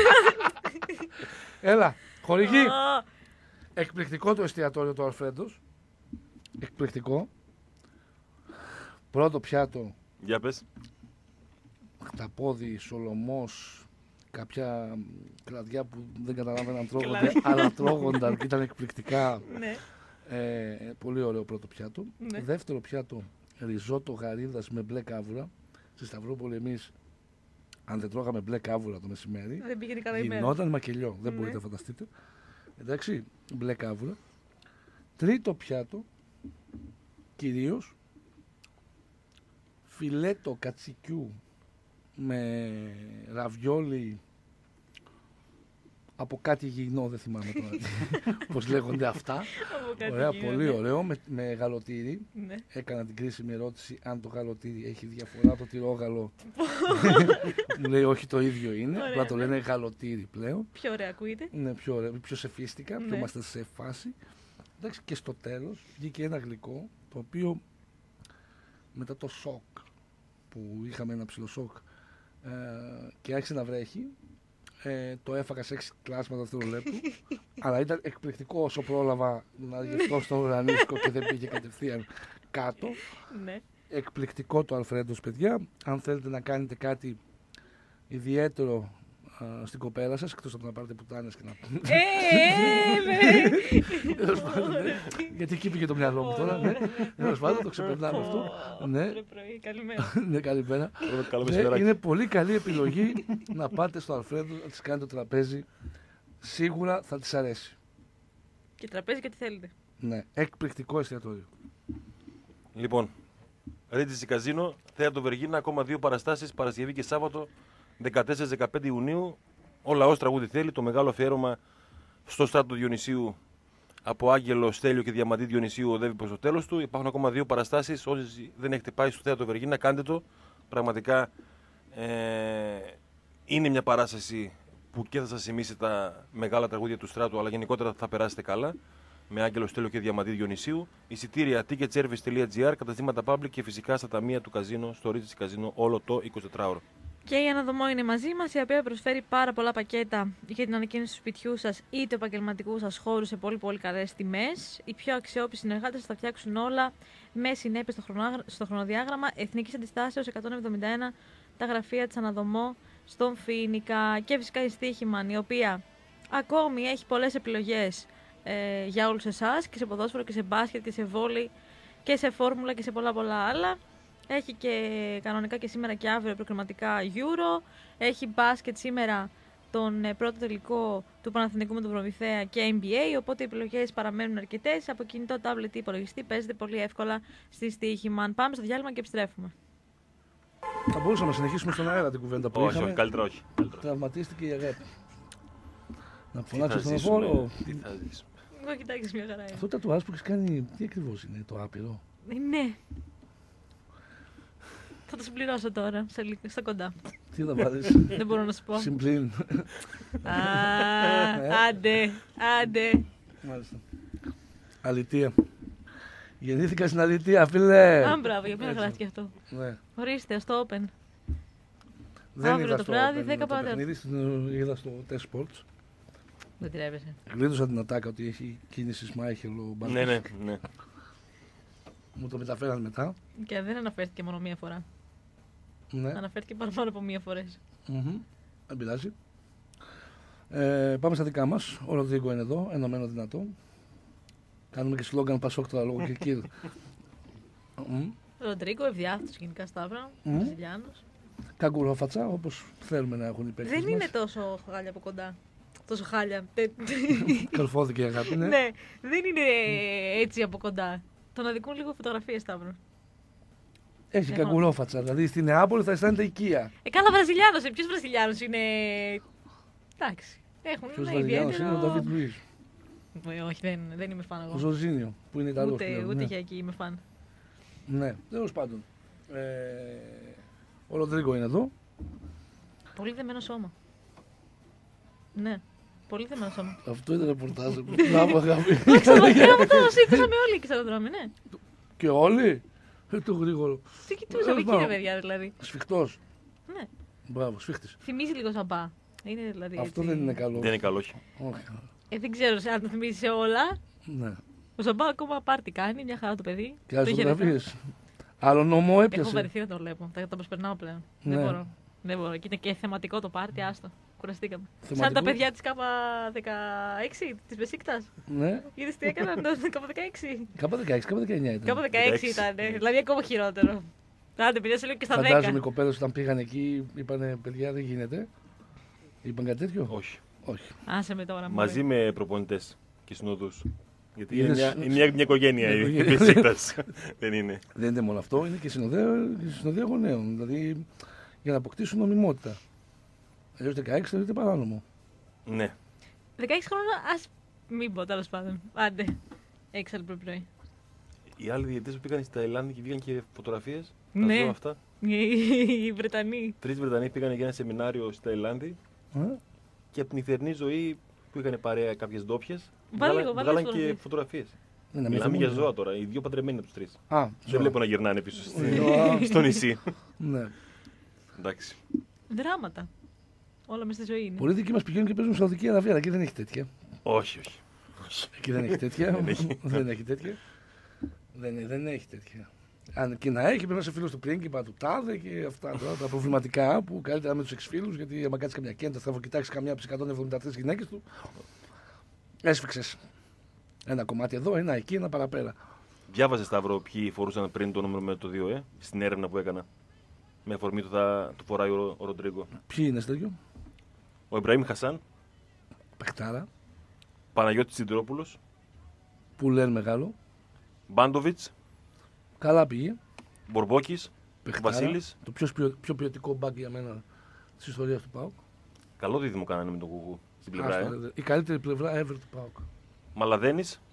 Έλα, χορηγή. Εκπληκτικό το εστιατόριο του Αλφρέντος. Εκπληκτικό. Πρώτο πιάτο. Για πες. Χταπόδι, Σολομός, κάποια κλαδιά που δεν καταλάβαιναν τρώγονται, αλλά τρώγονταν και ήταν εκπληκτικά. Ναι. Πολύ ωραίο πρώτο πιάτο. Ναι. Δεύτερο πιάτο, ριζότο γαρίδας με μπλε κάβουρα. Στη Σταυρούπολη εμείς, αν δεν τρώγαμε μπλε κάβουρα το μεσημέρι, δεν πήγαινε καλά ημέρα. γινόταν μακελιό. Δεν μπορείτε να φανταστείτε. Εντάξει, μπλε κάβουρα. Τρίτο πιάτο, κυρίως, φιλέτο κατσικιού με ραβιόλι από κάτι υγιεινό, δεν θυμάμαι τώρα πώς λέγονται αυτά. Ωραία, πολύ ωραίο, με γαλοτήρι. Ναι. Έκανα την κρίσιμη ερώτηση αν το γαλοτήρι έχει διαφορά το τυρόγαλο. Μου λέει όχι, το ίδιο είναι, απλά το λένε γαλοτήρι πλέον. Πιο ωραία ακούγεται. Ναι, πιο σεφίστικα, πιο είμαστε σε φάση. Εντάξει, και στο τέλος βγήκε ένα γλυκό το οποίο μετά το σοκ που είχαμε, ένα ψηλό σοκ, και άρχισε να βρέχει, το έφαγα σε 6 κλάσματα δευτερολέπτου, αλλά ήταν εκπληκτικό όσο πρόλαβα να γευτώ στο ουρανίσκο και δεν πήγε κατευθείαν κάτω. Ναι. Εκπληκτικό το Αλφρέντος, παιδιά. Αν θέλετε να κάνετε κάτι ιδιαίτερο στην κοπέλα σας, εκτός από να πάρετε πουτάνες και να... Τέλος πάντων, γιατί εκεί πήγε το μυαλό μου τώρα. Τέλος πάντων, το ξεπερνάμε αυτό. Καλημέρα. Ναι, καλημέρα. Είναι πολύ καλή επιλογή να πάτε στο Αλφρέντο, να της κάνετε το τραπέζι. Σίγουρα θα της αρέσει. Και τραπέζι και τι θέλετε. Ναι, εκπληκτικό εστιατόριο. Λοιπόν, Ρίτζι Καζίνο, Θέατρο Βεργίνα, ακόμα 2 παραστάσεις, Παρασκευή και Σάββατο, 14-15 Ιουνίου. Ο λαός τραγούδι θέλει, το μεγάλο αφιέρωμα στο Στράτο Διονυσίου από Άγγελο, Στέλιο και Διαμαντή Διονυσίου οδεύει προς το τέλος του. Υπάρχουν ακόμα 2 παραστάσεις. Όσοι δεν έχετε πάει στο Θέατρο Βεργίνα, κάντε το. Πραγματικά είναι μια παράσταση που και θα σας θυμίσει τα μεγάλα τραγούδια του Στράτου, αλλά γενικότερα θα περάσετε καλά. Με Άγγελο, Στέλιο και Διαμαντή Διονυσίου. Εισιτήρια ticketservice.gr, καταστήματα public και φυσικά στα ταμεία του καζίνο, στο Ρίτζι Καζίνο, όλο το 24ωρο. Και η Αναδομό είναι μαζί μας, η οποία προσφέρει πάρα πολλά πακέτα για την ανακαίνιση του σπιτιού σας ή του επαγγελματικού σας χώρου σε πολύ πολύ καλές τιμές. Οι πιο αξιόπιστοι συνεργάτες θα τα φτιάξουν όλα με συνέπειες στο χρονοδιάγραμμα. Εθνικής Αντιστάσεως 171, τα γραφεία της Αναδομό στον Φοίνικα. Και φυσικά η Στοίχημαν, η οποία ακόμη έχει πολλές επιλογές για όλους εσάς, και σε ποδόσφαιρο και σε μπάσκετ και σε βόλεϊ και σε φόρμουλα και σε πολλά άλλα. Έχει και κανονικά και σήμερα και αύριο προκριματικά Euro. Έχει μπάσκετ σήμερα τον πρώτο τελικό του Παναθηναϊκού με τον Προμηθέα και NBA. Οπότε οι επιλογές παραμένουν αρκετές. Από κινητό, τάμπλετ ή υπολογιστή παίζετε πολύ εύκολα στη Στοίχημαν. Πάμε στο διάλειμμα και επιστρέφουμε. Θα μπορούσαμε να συνεχίσουμε στον αέρα την κουβέντα που είχαμε. Όχι, καλύτερα όχι. Τραυματίστηκε η αγάπη. Να φωνάξω στον φόρο. Τι θα ζήσουμε. Εγώ κοιτάξτε, μια χαρά είναι. Αυτό το τατουάζ που έχεις κάνει, τι ακριβώς είναι, το άπειρο? Ναι. Θα το συμπληρώσω τώρα, στα κοντά. Τι θα βάλεις? Δεν μπορώ να σου πω. Συμπλήν. Άντε. Μάλιστα. Αλητεία. Γεννήθηκα στην Αλητεία, φίλε. Μπράβο, για μένα γράφτηκε αυτό. Ναι. Ορίστε, στο Open. Δεν αύριο είδα το στο βράδυ, Open 10 το παρατέταρτο. παιχνίδι, είδα στο Test Sports. Δεν τρέπεσαι. Γλίτωσα την ατάκα ότι έχει κίνηση Σμάιχελ ο Μπάρκος. Ναι. Μου το μεταφέραν μετά. Και δεν αναφέρθηκε μόνο μία φορά. Ναι. Αναφέρθηκε παραπάνω από μία φορές. Δεν πειράζει. Πάμε στα δικά μας. Ο Ροντρίγκο είναι εδώ, ενωμένο δυνατό. Κάνουμε και σλόγγαν Πασόκ τώρα λόγω Κυρκύρ. Ροντρίγκο, ευδιάθετος γενικά Σταύρο, Βραζιλιάνος. Καγκουρόφατσα, όπως θέλουμε να έχουν οι παίκτες μας. Δεν είναι τόσο χάλια από κοντά. Τόσο χάλια. Καλφώθηκε η αγάπη, ναι. Ναι, δεν είναι έτσι από κοντά. Τον αδικούν λίγο φωτογραφίες, Σταύρο. Έχει καγκουρόφατσα, δηλαδή στην Νεάπολη θα αισθάνεται οικία. Καλά, Βραζιλιάνος. Ποιος Βραζιλιάνος είναι? Εντάξει. Ποιος Βραζιλιάνος είναι? Ο Νταβίτ Λουίς. Όχι, δεν είμαι φαν εγώ. Ο Ζωζίνιο, που είναι Ιταλός. Ούτε για εκεί είμαι φαν. Ναι, τέλος πάντων. Ο Ροντρίγκο είναι εδώ. Πολύ δεμένο σώμα. Ναι, πολύ δεμένο σώμα. Αυτό είναι ρεπορτάζ. Μπράβο, αγάπη. Το σύντησαμε όλοι εκεί στο δρόμο, ναι. Και όλοι. Το γρήγορο. Τι κοιτούσαμε εκεί, ρε παιδιά, δηλαδή. Σφιχτός. Ναι. Μπράβο, σφίχτης. Θυμίζει λίγο Ζαμπά. Είναι δηλαδή. Αυτό έτσι. δεν είναι καλό. Δεν είναι καλό, όχι. Δεν ξέρω αν το θυμίζει σε όλα. Ναι. Ο Ζαμπά ακόμα πάρτι κάνει, μια χαρά το παιδί. Και άλλες φωτογραφίες. Άλλο νόμο έπιασε. Έχω βαρεθεί να το βλέπω. Τα προσπερνάω πλέον. Ναι. Δεν μπορώ. Και είναι και θεματικό το πάρτι, άστο. Κουραστήκαμε. Θεματικό. Σαν τα παιδιά της ΚΑΠΑ 16 της Μπεσίκτας. Ναι. Είδες τι έκαναν το ΚΑΠΑ 16. Κάπα 16, κάπα 19 ήταν. ΚΑΠΑ 16 ήταν. Δηλαδή ακόμα χειρότερο. Άντε, παιδιά, σε λέω και στα 10. Φαντάζομαι οι κοπέλες όταν πήγαν εκεί είπανε παιδιά δεν γίνεται. Είπαν κάτι τέτοιο. Όχι. Όχι. Άσε με τώρα. Μαζί με προπονητές και συνοδούς. Γιατί Είδες- είναι μια οικογένεια η Μια Μπεσίκτας. Δεν είναι. Δεν είναι μόνο αυτό, είναι και συνοδεία γονέων. Δηλαδή για να αποκτήσουν νομιμότητα. Αλλιώς 16 θεωρείται παράνομο. Ναι. 16 χρόνια, ας μην πω τέλος πάντων. Άντε. Έξαλλο πρωί. Οι άλλοι διαιτητές που πήγαν στη Ταϊλάνδη και βγήκαν και φωτογραφίες. Ναι. Τα ζω αυτά. Οι Βρετανοί. 3 Βρετανοί πήγαν για ένα σεμινάριο στη Ταϊλάνδη και από την νυχτερινή ζωή που είχαν παρέα κάποιες ντόπιες. Βάλε λίγο, βάλε βγάλαν τις και φωτογραφίες. φωτογραφίες. Μιλάμε για ζώα τώρα. Οι δύο παντρεμένοι από τους τρεις. Δεν βλέπω να γυρνάνε πίσω στο νησί. Ναι. Εντάξει. Δράματα. Όλα μες στη ζωή είναι. Πολλοί δικοί μας πηγαίνουν και παίζουν Σαουδική Αραβία, αλλά εκεί δεν έχει τέτοια. Όχι. Εκεί δεν έχει τέτοια. Δεν έχει τέτοια. Δεν έχει τέτοια. Αν και να έχει, πρέπει να είσαι φίλος του πρίγκιπα, του τάδε και αυτά τα προβληματικά που καλύτερα με τους εξφίλους. Γιατί άμα κάτσεις καμιά κέντα, θα κοιτάξει καμιά από τις 173 γυναίκες του. Έσφιξες. Ένα κομμάτι εδώ, ένα εκεί, ένα παραπέρα. Διάβαζε, Σταύρο, ποιοι φορούσαν πριν το νούμερο με το 2, στην έρευνα που έκανα. Με αφορμή του φοράει ο Ροντρίγκο. Ποιοι είναι, Στέργιο? Ο Ιμπραήμ Χασάν. Πεχτάρα. Παναγιώτης Τσιντρόπουλος. Που λένε μεγάλο. Μπάντοβιτς. Καλά πήγε. Μπορμπόκης. Πεχτάρα. Βασίλης. Το πιο ποιοτικό μπακ για μένα της ιστορίας του ΠΑΟΚ. Καλό δίδυμο κάνανε με τον Κουκού στην πλευρά. Η καλύτερη πλευρά ever του ΠΑΟΚ. Μαλαδένης.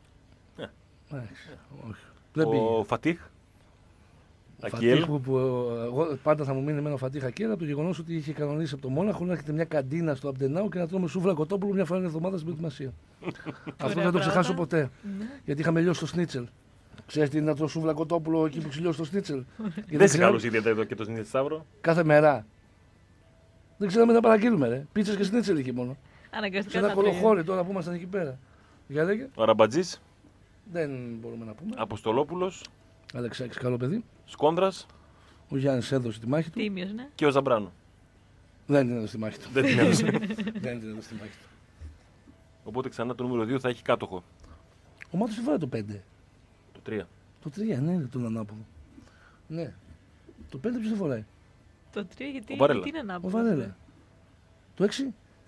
Όχι. Ο Φατίχ. Φατίχ που εγώ πάντα θα μου μείνει εμένα ο Φατίχ Ακέλ από το γεγονός ότι είχε κανονίσει από το Μόναχο να έρχεται μια καντίνα στο Αμπτενάου και να τρώμε σούβλα κοτόπουλο μια φορά την εβδομάδα στην προετοιμασία. Αυτό δεν το ξεχάσω ποτέ. Γιατί είχαμε λιώσει το σνίτσελ. Ξέρεις τι είναι να τρώω σούβλα κοτόπουλο εκεί που ξυλιώσει το σνίτσελ? Δεν σε καλούσε ιδιαίτερα και το σνίτσελ, Σταύρο. Κάθε μέρα. Δεν ξέραμε να παραγγείλουμε, ρε. Πίτσες και σνίτσελ είχε μόνο. Αναγκαστικά. Σε ένα κολοχώρι τώρα που ήμασταν εκεί πέρα. Για λέγε. Ο Ραμπατζής. Δεν μπορούμε να πούμε. Αποστολόπουλος. Αλεξάκης, καλό παιδί. Σκόνδρας. Ο Γιάννης έδωσε τη μάχη του. Τίμιος, ναι. Και ο Ζαμπράνο. Δεν την έδωσε τη μάχη του. Δεν την έδωσε. Δεν την έδωσε τη μάχη του. Οπότε ξανά το νούμερο 2 θα έχει κάτοχο. Ο Μάτος έβαλε το 5. Το 3. Το 3, ναι, τον ανάποδο. Ναι. Το 5 ποιος το φοράει? Το 3 γιατί είναι Ο ανάποδο. Βαρέλα. Το 6.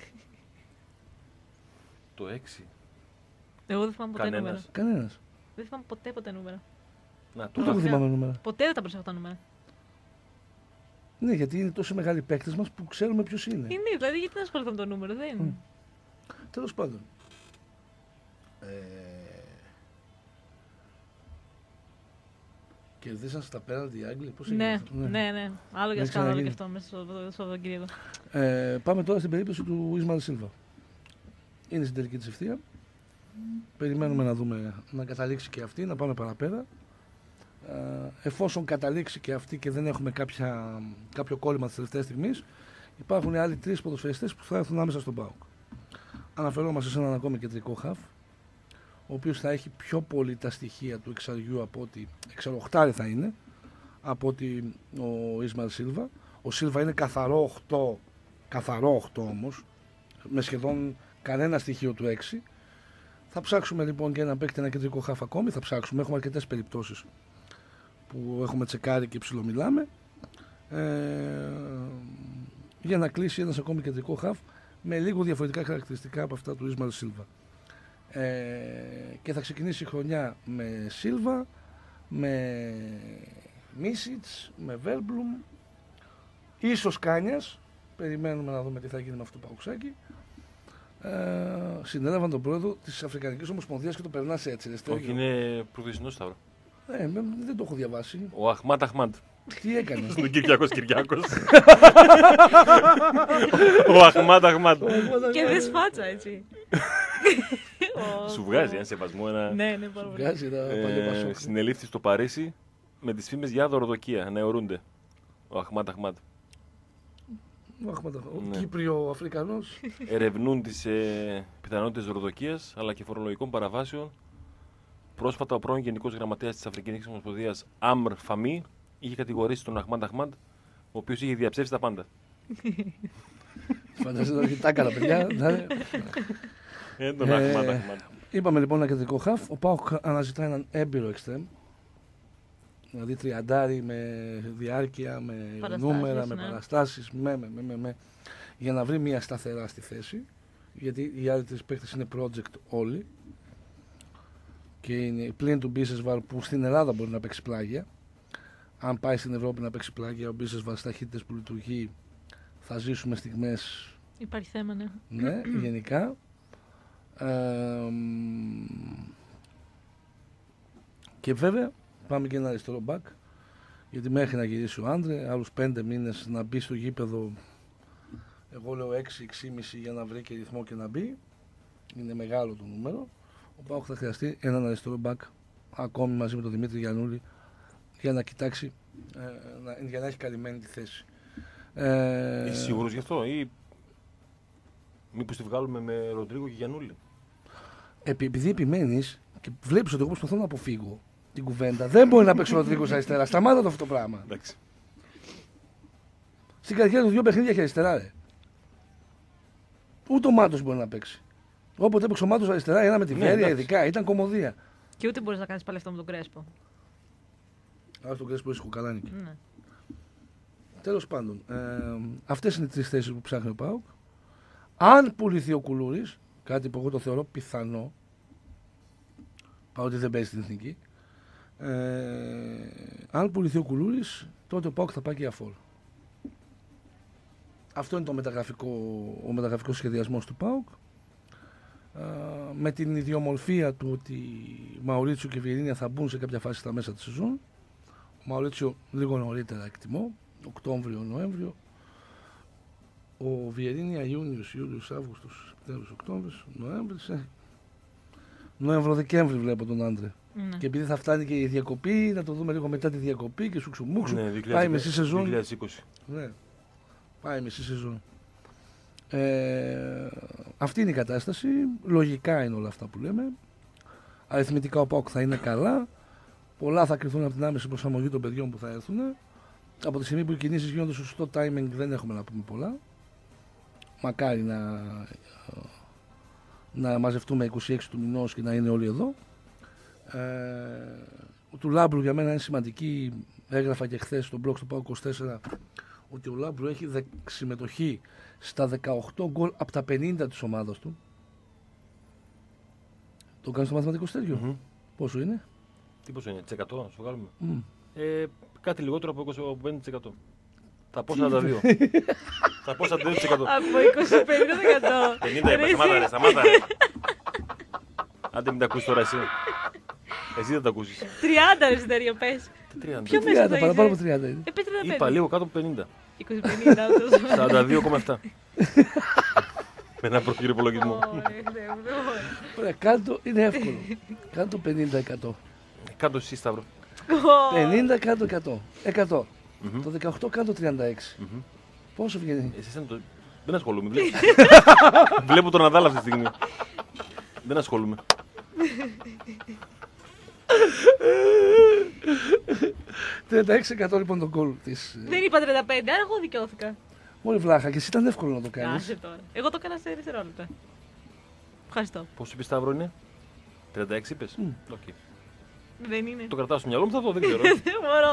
Το 6. Εγώ δεν θυμάμαι ποτέ νούμερα. Κανένας. Δεν θυμάμαι ποτέ νούμερα. Να, Ούτε εγώ θυμάμαι νούμερα. Ποτέ δεν τα προσέχω τα νούμερα. Ναι, γιατί είναι τόσο μεγάλοι παίκτες μας που ξέρουμε ποιος είναι. Είναι, δηλαδή γιατί να ασχοληθώ με το νούμερο, δεν είναι. Τέλος πάντων. Κερδίσαν στα πέναλτι οι Άγγλοι. Πώς Ναι, έγινε αυτό? ναι. Άλλο για σκάνδαλο και αυτό μέσα στο Σαββατοκύριακο. Πάμε τώρα στην περίπτωση του Ισμαήλ Σίλβα. Είναι στην τελική της ευθεία. Περιμένουμε να δούμε να καταλήξει και αυτή, να πάμε παραπέρα. Εφόσον καταλήξει και αυτή και δεν έχουμε κάποιο κόλλημα της τελευταίας στιγμής, υπάρχουν άλλοι 3 ποδοσφαιριστές που θα έρθουν άμεσα στον ΠΑΟΚ. Αναφερόμαστε σε έναν ακόμη κεντρικό χαφ, ο οποίος θα έχει πιο πολύ τα στοιχεία του εξαριού από ότι εξαροχτάρι θα είναι από ότι ο Ισμαήλ Σίλβα. Ο Σίλβα είναι καθαρό 8 όμως, με σχεδόν κανένα στοιχείο του 6. Θα ψάξουμε λοιπόν και ένα παίκτη, ένα κεντρικό χαφ ακόμη, θα ψάξουμε, έχουμε αρκετές περιπτώσεις που έχουμε τσεκάρει και ψιλομιλάμε, για να κλείσει ένας ακόμη κεντρικό χαφ με λίγο διαφορετικά χαρακτηριστικά από αυτά του Ισμαήλ Σίλβα. Και θα ξεκινήσει η χρονιά με Σίλβα, με Μίσιτς, με Βέρμπλουμ, ίσως Κάνιας. Περιμένουμε να δούμε τι θα γίνει με αυτό το παουξάκι. Συνέλαβαν τον πρόεδρο της Αφρικανικής Ομοσπονδίας και το περνάς έτσι. Όχι, είναι προφησινός, Σταύρο. Δεν το έχω διαβάσει. Ο Αχμάντ Αχμάντ. Τι έκανε? Στον Κυριακός. Ο Αχμάντ Αχμάντ. Και δεν σφάτσα, έτσι. Σου βγάζει ένα σεβασμό, Ναι, πάρα πολύ. Βγάζει ένα παλιό Πασόκ. Συνελήφθη στο Παρίσι με τις φήμες για δωροδοκία. Να αιωρούνται. Ο Αχμάντ Αχμάντ. Ο Κύπριο Αφρικανός. Ερευνούν τις πιθανότητες δωροδοκίας αλλά και φορολογικών παραβάσεων. Πρόσφατα ο πρώην Γενικός Γραμματέας της Αφρικανικής Ομοσπονδίας Αμρ Φαμί είχε κατηγορήσει τον Αχμάντ Αχμάντ, ο οποίος είχε διαψεύσει τα πάντα. Φαντάζομαι ότι τα έκανα, παιδιά. Τον Αχμάντ Αχμάντ. Είπαμε λοιπόν ένα κεντρικό χαφ. Ο ΠΑΟΚ αναζητά έναν έμπειρο εξτρέμ. Δηλαδή τριαντάρι με διάρκεια, με νούμερα, με παραστάσεις, για να βρει μια σταθερά στη θέση. Γιατί οι άλλοι 3 παίκτες είναι project όλοι. Και είναι πλην του Μπίσεσβαρ που στην Ελλάδα μπορεί να παίξει πλάγια. Αν πάει στην Ευρώπη να παίξει πλάγια, ο Μπίσεσβαρ στις ταχύτητες που λειτουργεί, θα ζήσουμε στιγμές. Υπάρχει θέμα, ναι. Ναι, γενικά. Και βέβαια πάμε και ένα αριστερό μπακ, γιατί μέχρι να γυρίσει ο Άντρε, άλλους 5 μήνες να μπει στο γήπεδο. Εγώ λέω 6-6,5 για να βρει και ρυθμό και να μπει. Είναι μεγάλο το νούμερο. Ο ΠΑΟΚ θα χρειαστεί έναν αριστερό μπακ ακόμη μαζί με τον Δημήτρη Γιαννούλη για να κοιτάξει, για να έχει καλυμμένη τη θέση. Είσαι σίγουρος γι' αυτό ή μήπως τη βγάλουμε με Ροντρίγκο και Γιαννούλη? Επειδή επιμένεις και βλέπεις ότι εγώ προσπαθώ να αποφύγω την κουβέντα, δεν μπορεί να παίξει ο Ροντρίγκο αριστερά. Σταμάτα το αυτό το πράγμα. Εντάξει. Στην καριέρα του 2 παιχνίδια έχει αριστερά, ρε. Ούτε ο Μάτος μπορεί να παίξει. Όποτε έπαιξε ο Μάτος αριστερά, ένα με τη Βέρεια, ειδικά, ήταν κομμωδία. Και ούτε μπορείς να κάνεις πάλι αυτό με τον Κρέσπο. Άρα τον Κρέσπο είσαι κουκαλάνικη. Ναι. Τέλος πάντων, αυτές είναι οι 3 θέσεις που ψάχνει ο ΠΑΟΚ. Αν πουληθεί ο Κουλούρης, κάτι που εγώ το θεωρώ πιθανό, παρότι δεν παίζει στην εθνική, αν πουληθεί ο Κουλούρης, τότε ο ΠΑΟΚ θα πάει και για φόρ. Αυτό είναι ο μεταγραφικός σχεδιασμός του ΠΑΟΚ. Με την ιδιομορφία του ότι Μαουρίτσιο και Βιερίνια θα μπουν σε κάποια φάση στα μέσα της σεζόν. Ο Μαουρίτσιο λίγο νωρίτερα εκτιμώ, Οκτώβριο-Νοέμβριο. Ο Βιερίνια Ιούνιος, Αύγουστος, Σεπτέμβριος, Οκτώβριος, Νοέμβριος. Νοέμβριο-Δεκέμβρη βλέπω τον άντρε. Ναι. Και επειδή θα φτάνει και η διακοπή, να το δούμε λίγο μετά τη διακοπή και σουξουμούξου. Ναι, πάει μισή σεζόν. 2020. Ναι, πάει μισή σεζόν. Αυτή είναι η κατάσταση. Λογικά είναι όλα αυτά που λέμε. Αριθμητικά ο ΠΑΟΚ θα είναι καλά. Πολλά θα κρυθούν από την άμεση προσαρμογή των παιδιών που θα έρθουν. Από τη στιγμή που οι κινήσεις γίνονται στο σωστό timing δεν έχουμε να πούμε πολλά. Μακάρι να μαζευτούμε 26 του μηνός και να είναι όλοι εδώ. Του Λάμπρου για μένα είναι σημαντική. Έγραφα και χθες στο blog στο ΠΑΟΚ 24 ότι ο Λάμπρου έχει συμμετοχή στα 18 γκολ από τα 50 της ομάδας του. Το κάνεις στο μαθηματικό στέργιο. Πόσο είναι? Τι πόσο είναι, 100 σου βγάλουμε. Κάτι λιγότερο από 25%. Θα πω 42. Θα πω 42%. Από 25%. 50 σταμάτα. Άντε μην τα ακούσεις τώρα εσύ. Εσύ δεν τα ακούσεις. 30 αριστερίο πες. 30. Ποιο μέσα το παραπάνω από είσαι? 30 είναι. Πες 35. Είπα λίγο κάτω από 50. 20-50. 42,7. Με ένα πρόχειρο υπολογισμό. Ωραία, κάτω είναι εύκολο. Κάτω 50%. Κάτω εσύ Σταύρο. 50 κάτω 100. 100. Το 18 κάτω 36. Πόσο βγαίνει? Δεν ασχολούμαι. Βλέπω τον Ναδάλ αυτή τη στιγμή. Δεν ασχολούμαι. 36% λοιπόν το γκολ της. Δεν είπα 35, άρα εγώ δικαιώθηκα. Μόλι βλάχα και εσύ ήταν εύκολο να το κάνεις. Άσε τώρα. Εγώ το έκανα σε δευτερόλεπτα. Ευχαριστώ. Πόσο είπες Σταύρο είναι? 36 είπες? Okay. Δεν είναι. Το κρατάω στο μυαλό μου, θα δω, δεν ξέρω. Δεν μπορώ,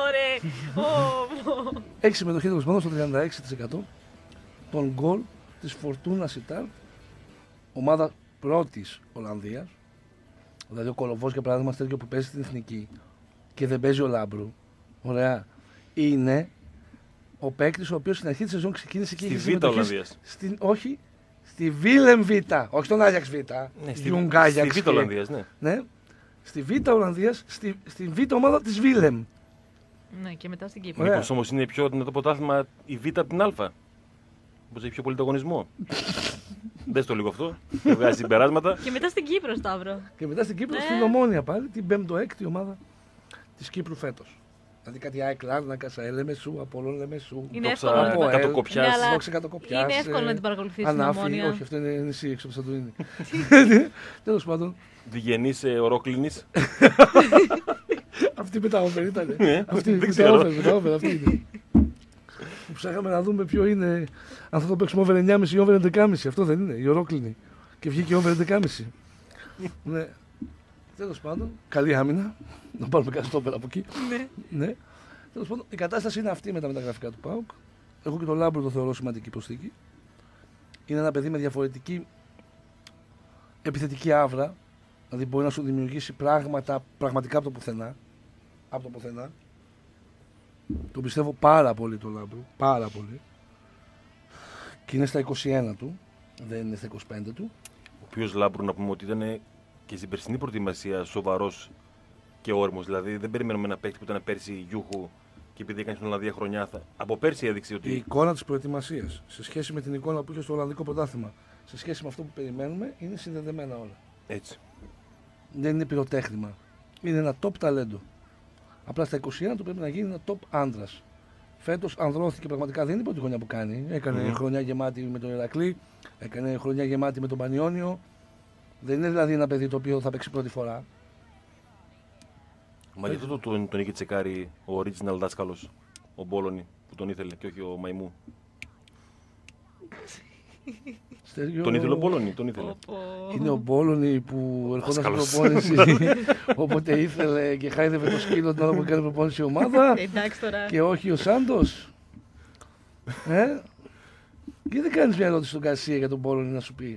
ρε. Έχει συμμετοχή τέλος πάντων στο 36% των γκολ της Φορτούνα Σιτάρ, ομάδα πρώτης Ολλανδίας. Δηλαδή ο Κολοβός για παράδειγμα τέτοιο που παίζει στην εθνική και δεν παίζει ο Λάμπρου. Ωραία. Είναι ο παίκτης ο οποίος στην αρχή της σεζόν ξεκίνησε και στη είχε Β' Ολλανδίας. Όχι, στη Βίλεμ Β. Όχι στον Άγιαξ Β. Ναι, στη Β' Ολλανδίας, ναι. Ναι. Στη Β' Ολλανδίας, στη Β' ομάδα της Βίλεμ. Ναι, και μετά στην Κύπρο. Μήπως όμως είναι πιο δυνατό πρωτάθλημα η Β' από την Α. Μήπως έχει πιο πολύ ανταγωνισμό. Δες το λίγο αυτό. Και βγάζει συμπεράσματα. Και μετά στην Κύπρο, Σταύρο. Και μετά στην Κύπρο, στην Ομόνια πάλι, την 5η-6η ομάδα της Κύπρου φέτος. Δηλαδή κάτι ΑΕΚ Λάρνακα, Λεμεσού, Απόλλων Λεμεσού. Είναι εύκολο να Κατοκοπιάς. Είναι εύκολο να την παρακολουθείς στην Ομόνια. Όχι, αυτό είναι νησί έξω από Σαντορίνη. Τέλος πάντων. Διγενής ορόκλινης. Αυτή με τα όφερ ήταν. Αυτή με τα όφερ, αυτή είναι. Που ψάχαμε να δούμε ποιο είναι. Αν θα το παίξουμε over 9,5 ή over 11,5. Αυτό δεν είναι, η ορόκλινη. Και βγήκε over 11,5. Ναι. Τέλος πάντων, καλή άμυνα. Να πάρουμε κάτι στόπερ από εκεί. Ναι. Τέλος πάντων, η κατάσταση είναι αυτή με τα μεταγραφικά του ΠΑΟΚ. Εγώ και τον Λάμπρο το θεωρώ σημαντική προσθήκη. Είναι ένα παιδί με διαφορετική επιθετική άβρα. Δηλαδή μπορεί να σου δημιουργήσει πράγματα πραγματικά από το πουθενά. Τον πιστεύω πάρα πολύ τον Λάμπρο. Πάρα πολύ. Και είναι στα 21 του. Δεν είναι στα 25 του. Ο οποίος Λάμπρου να πούμε ότι ήταν και στην περσινή προετοιμασία σοβαρός και όριμος. Δηλαδή δεν περιμένουμε ένα παίκτη που ήταν πέρσι Γιούχου και επειδή έκανε στην Ολλανδία χρονιά. Από πέρσι έδειξε ότι. Η εικόνα της προετοιμασίας σε σχέση με την εικόνα που είχε στο Ολλανδικό πρωτάθλημα, σε σχέση με αυτό που περιμένουμε, είναι συνδεδεμένα όλα. Έτσι. Δεν είναι πυροτέχνημα. Είναι ένα top ταλέντο. Απλά στα 21 του πρέπει να γίνει ένα top άντρας. Φέτος ανδρώθηκε πραγματικά, δεν είναι η πρώτη χρονιά που κάνει. Έκανε χρονιά γεμάτη με τον Ηρακλή, έκανε χρονιά γεμάτη με τον Πανιόνιο. Δεν είναι δηλαδή ένα παιδί το οποίο θα παίξει πρώτη φορά. Μα γιατί τον είχε τσεκάρει ο original δάσκαλος, ο Μπόλωνη, που τον ήθελε και όχι ο Μαϊμού. Τον ήθελε ο Μπόλωνη, τον ήθελε. Είναι ο Μπόλωνη που ερχόταν στην προπόνηση όποτε ήθελε και χάιδευε το σκύλο την ώρα που έκανε προπόνηση η ομάδα. Και όχι ο Σάντος. Και δεν κάνεις μια ερώτηση στον Γκαρσία για τον Μπόλωνη να σου πει.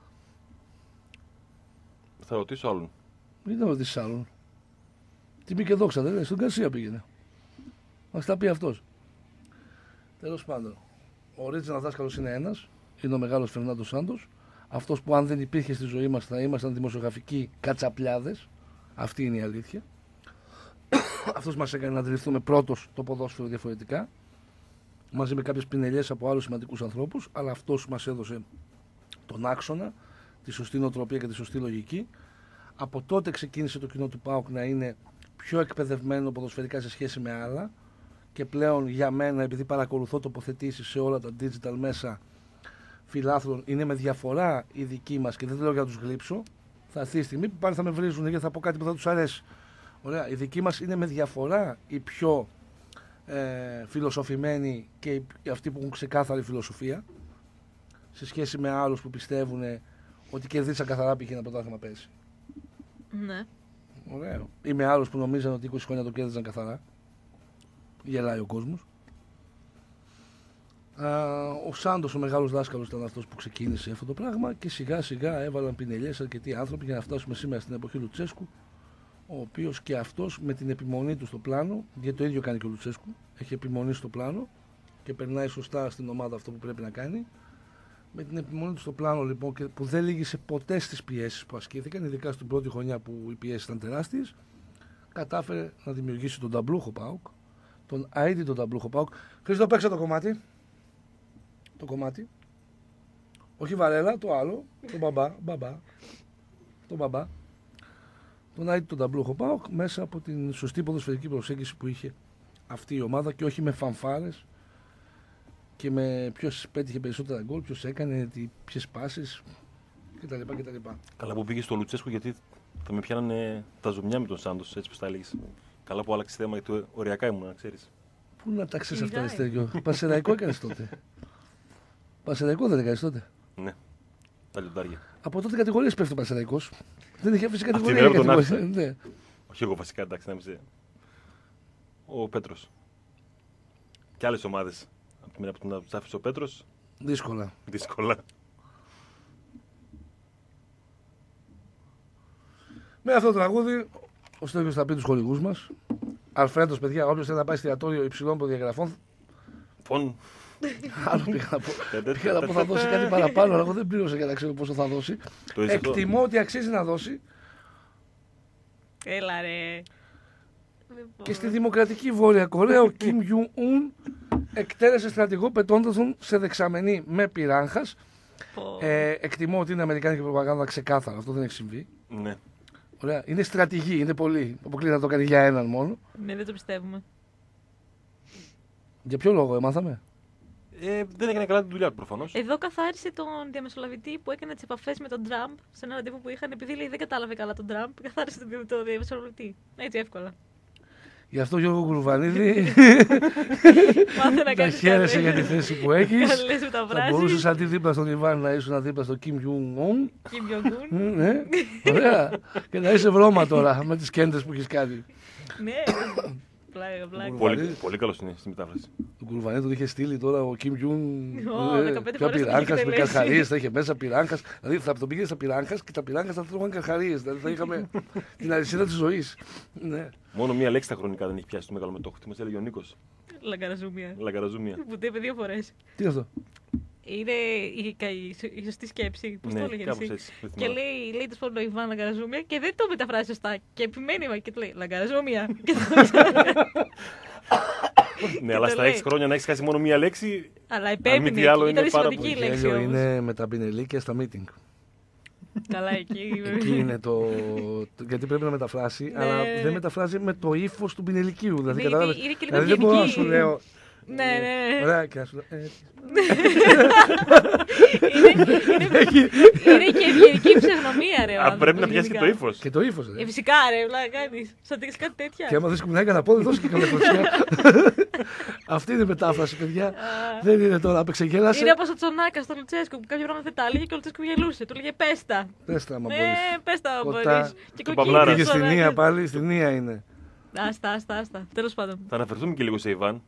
Θα ρωτήσω άλλον. Δεν θα ρωτήσεις άλλον. Τιμή και δόξα, δεν είναι. Στον Γκαρσία πήγαινε. Μας τα πει αυτός. Τέλος πάντων. Ο original δάσκαλος είναι ένας. Είναι ο μεγάλος Φερνάντο Σάντος. Αυτός που αν δεν υπήρχε στη ζωή μας θα ήμασταν δημοσιογραφικοί κατσαπλιάδες. Αυτή είναι η αλήθεια. Αυτός μας έκανε να αντιληφθούμε πρώτος το ποδόσφαιρο διαφορετικά. Μαζί με κάποιες πινελιές από άλλους σημαντικούς ανθρώπους. Αλλά αυτός μας έδωσε τον άξονα, τη σωστή νοοτροπία και τη σωστή λογική. Από τότε ξεκίνησε το κοινό του ΠΑΟΚ να είναι πιο εκπαιδευμένο ποδοσφαιρικά σε σχέση με άλλα. Και πλέον για μένα, επειδή παρακολουθώ τοποθετήσεις σε όλα τα digital μέσα φιλάθλων, είναι με διαφορά οι δικοί μας και δεν το λέω για να τους γλύψω. Θα έρθει η στιγμή που πάλι θα με βρίζουν γιατί θα πω κάτι που θα τους αρέσει. Ωραία, οι δικοί μας είναι με διαφορά οι πιο φιλοσοφημένοι και αυτοί που έχουν ξεκάθαρη φιλοσοφία σε σχέση με άλλους που πιστεύουν ότι κερδίσαν καθαρά π.χ. ένα πρωτάθλημα πέρσι. Ναι. Ωραίο. Ή με άλλους που νομίζαν ότι 20 χρόνια το κέρδισαν καθαρά. Γελάει ο κόσμος. Ο Σάντος, ο μεγάλος δάσκαλος, ήταν αυτός που ξεκίνησε αυτό το πράγμα και σιγά σιγά έβαλαν πινελιές αρκετοί άνθρωποι για να φτάσουμε σήμερα στην εποχή Λουτσέσκου, ο οποίος και αυτός με την επιμονή του στο πλάνο, γιατί το ίδιο κάνει και ο Λουτσέσκου, έχει επιμονή στο πλάνο και περνάει σωστά στην ομάδα αυτό που πρέπει να κάνει. Με την επιμονή του στο πλάνο λοιπόν και που δεν λύγησε ποτέ στις πιέσεις που ασκήθηκαν, ειδικά στην πρώτη χρονιά που οι πιέσεις ήταν τεράστιες, κατάφερε να δημιουργήσει τον ταμπλούχο ΠΑΟΚ, τον αίτητο ταμπλούχο ΠΑΟΚ. Χρήστο, παίξε το κομμάτι. Το κομμάτι. Όχι Βαρέλα, το άλλο. Τον μπαμπά. Τον μπαμπά. Τον αίτητο ταμπλούχο ΠΑΟΚ μέσα από την σωστή ποδοσφαιρική προσέγγιση που είχε αυτή η ομάδα και όχι με φανφάρες και με ποιος πέτυχε περισσότερα γκολ, ποιος έκανε, ποιες πάσεις κτλ. Καλά που πήγε στο Λουτσέσκου γιατί θα με πιάνανε τα ζουμιά με τον Σάντος, έτσι που τα έλεγες. Καλά που άλλαξε θέμα γιατί οριακά ήμουν, να ξέρεις. Πού να τα ξέρεις αυτά, Στέργιο. Πασεραϊκό έκανες τότε. Πασεραϊκό δεν έκανες τότε. Ναι, τα λιοντάρια. Από τότε κατηγορίες πέφτει ο Πασεραϊκός. Δεν είχε αφήσει κατηγορία. Ναι. Όχι εγώ βασικά, εντάξει, να είμαι. Ο Πέτρος. Και άλλες ομάδες. Από την να τους άφησε ο Πέτρος. Δύσκολα. Με αυτό το τραγούδι, ο Στέργιος θα πει τους χορηγούς μας. Αλφρέντος, παιδιά, όποιος θέλει να πάει εστιατόριο υψηλών προδιαγραφών. Άλλο πήγα να πω. Πήγα να πω θα δώσει κάτι παραπάνω, αλλά εγώ δεν πλήρωσα για να ξέρω πόσο θα δώσει. Εκτιμώ ότι αξίζει να δώσει. Έλα ρε. Και στη Δημοκρατική Βόρεια Κορέα ο Κιμ Ιουν εκτέλεσε στρατηγό πετώντας τον σε δεξαμενή με πυράγχας. Εκτιμώ ότι είναι αμερικάνικη προπαγάνδα ξεκάθαρα. Αυτό δεν έχει συμβεί. Ναι. Ωραία. Είναι στρατηγή, είναι πολύ. Αποκλείται να το κάνει για έναν μόνο. Ναι, δεν το πιστεύουμε. Για ποιο λόγο έμαθαμε? Δεν έκανε καλά τη δουλειά του προφανώς. Εδώ καθάρισε τον διαμεσολαβητή που έκανε τις επαφές με τον Τραμπ σε ένα ραντεβού που είχαν, επειδή λέει δεν κατάλαβε καλά τον Τραμπ. Καθάρισε τον διαμεσολαβητή. Έτσι εύκολα. Γι' αυτό Γιώργο Κουρουβανίδη τα χαίρεσαι για τη θέση που έχεις. Θα μπορούσες αντί δίπλα στον Ιβάν να ήσουν δίπλα στο Κιμ Ιουν. Ναι, ωραία. Και να είσαι βρώμα τώρα με τις κέντες που έχεις κάνει. Ναι. Πολύ καλός είναι στη μετάφραση. Ο Κουρουβανίδη τον είχε στείλει τώρα ο Κιμ Ιουν. Πια πυράγχας με καρχαρίες, θα είχε μέσα πυράγχας. Δηλαδή θα τον πήγαινε στα πυράγχας και τα πυράγχας θα τρώγαν καρχαρίες. Δηλαδή θα είχαμε την αλυσίδα της ζωής. Μόνο μία λέξη τα χρονικά δεν έχει πιάσει το μεγάλο μετόχο. Τι μας έλεγε ο Νίκος? Λαγκαραζούμια. Που το είπε 2 φορές. Τι είναι αυτό? Είναι η σωστή σκέψη. Πώς το έλεγε εσύ? Και λέει τους πόνο Ιβάν Λαγκαραζούμια και δεν το μεταφράζει σωστά. Και επιμένει και του λέει Λαγκαραζούμια. Ναι, αλλά στα 6 χρόνια να έχεις χάσει μόνο μία λέξη. Αλλά επέμεινε. Ήταν σημαντική λέξη. Είναι με τα πινελίκια στα meeting. Καλά, εκεί. Εκεί είναι γιατί πρέπει να μεταφράσει, αλλά δεν μεταφράζει με το ύφος του πινελικίου. Δηλαδή, είναι και λίγο δεν μπορώ να σου λέω. Ναι. Ωραία, και να σου λέω. Είναι και ευγενική ψυχονομία, ρε. Πρέπει να πιάσει και το ύφος. Και το ύφος, ρε. Φυσικά, ρε, να κάνεις. Σαν τέχεις κάτι τέτοια. Και άμα δεν σκουνάει κανένα πόδι, δώσε και καμία κλωτσιά. Αυτή είναι η μετάφραση, παιδιά. Δεν είναι τώρα, απεξεγέλασε. Είναι όπως ο Τσονάκας στο Λουτσέσκο που κάποια πράγματα δεν τα έλεγε και ο Λουτσέσκο γελούσε. Του λέγε πέστα. Πέστα, άμα μπορείς. Πέστα, άμα μπορείς. Και Παυλάρα. Πήγε στην Νία πάλι, στην Νία είναι. Άστα. Τέλος πάντων. Θα αναφερθούμε και λίγο σε Ιβάν.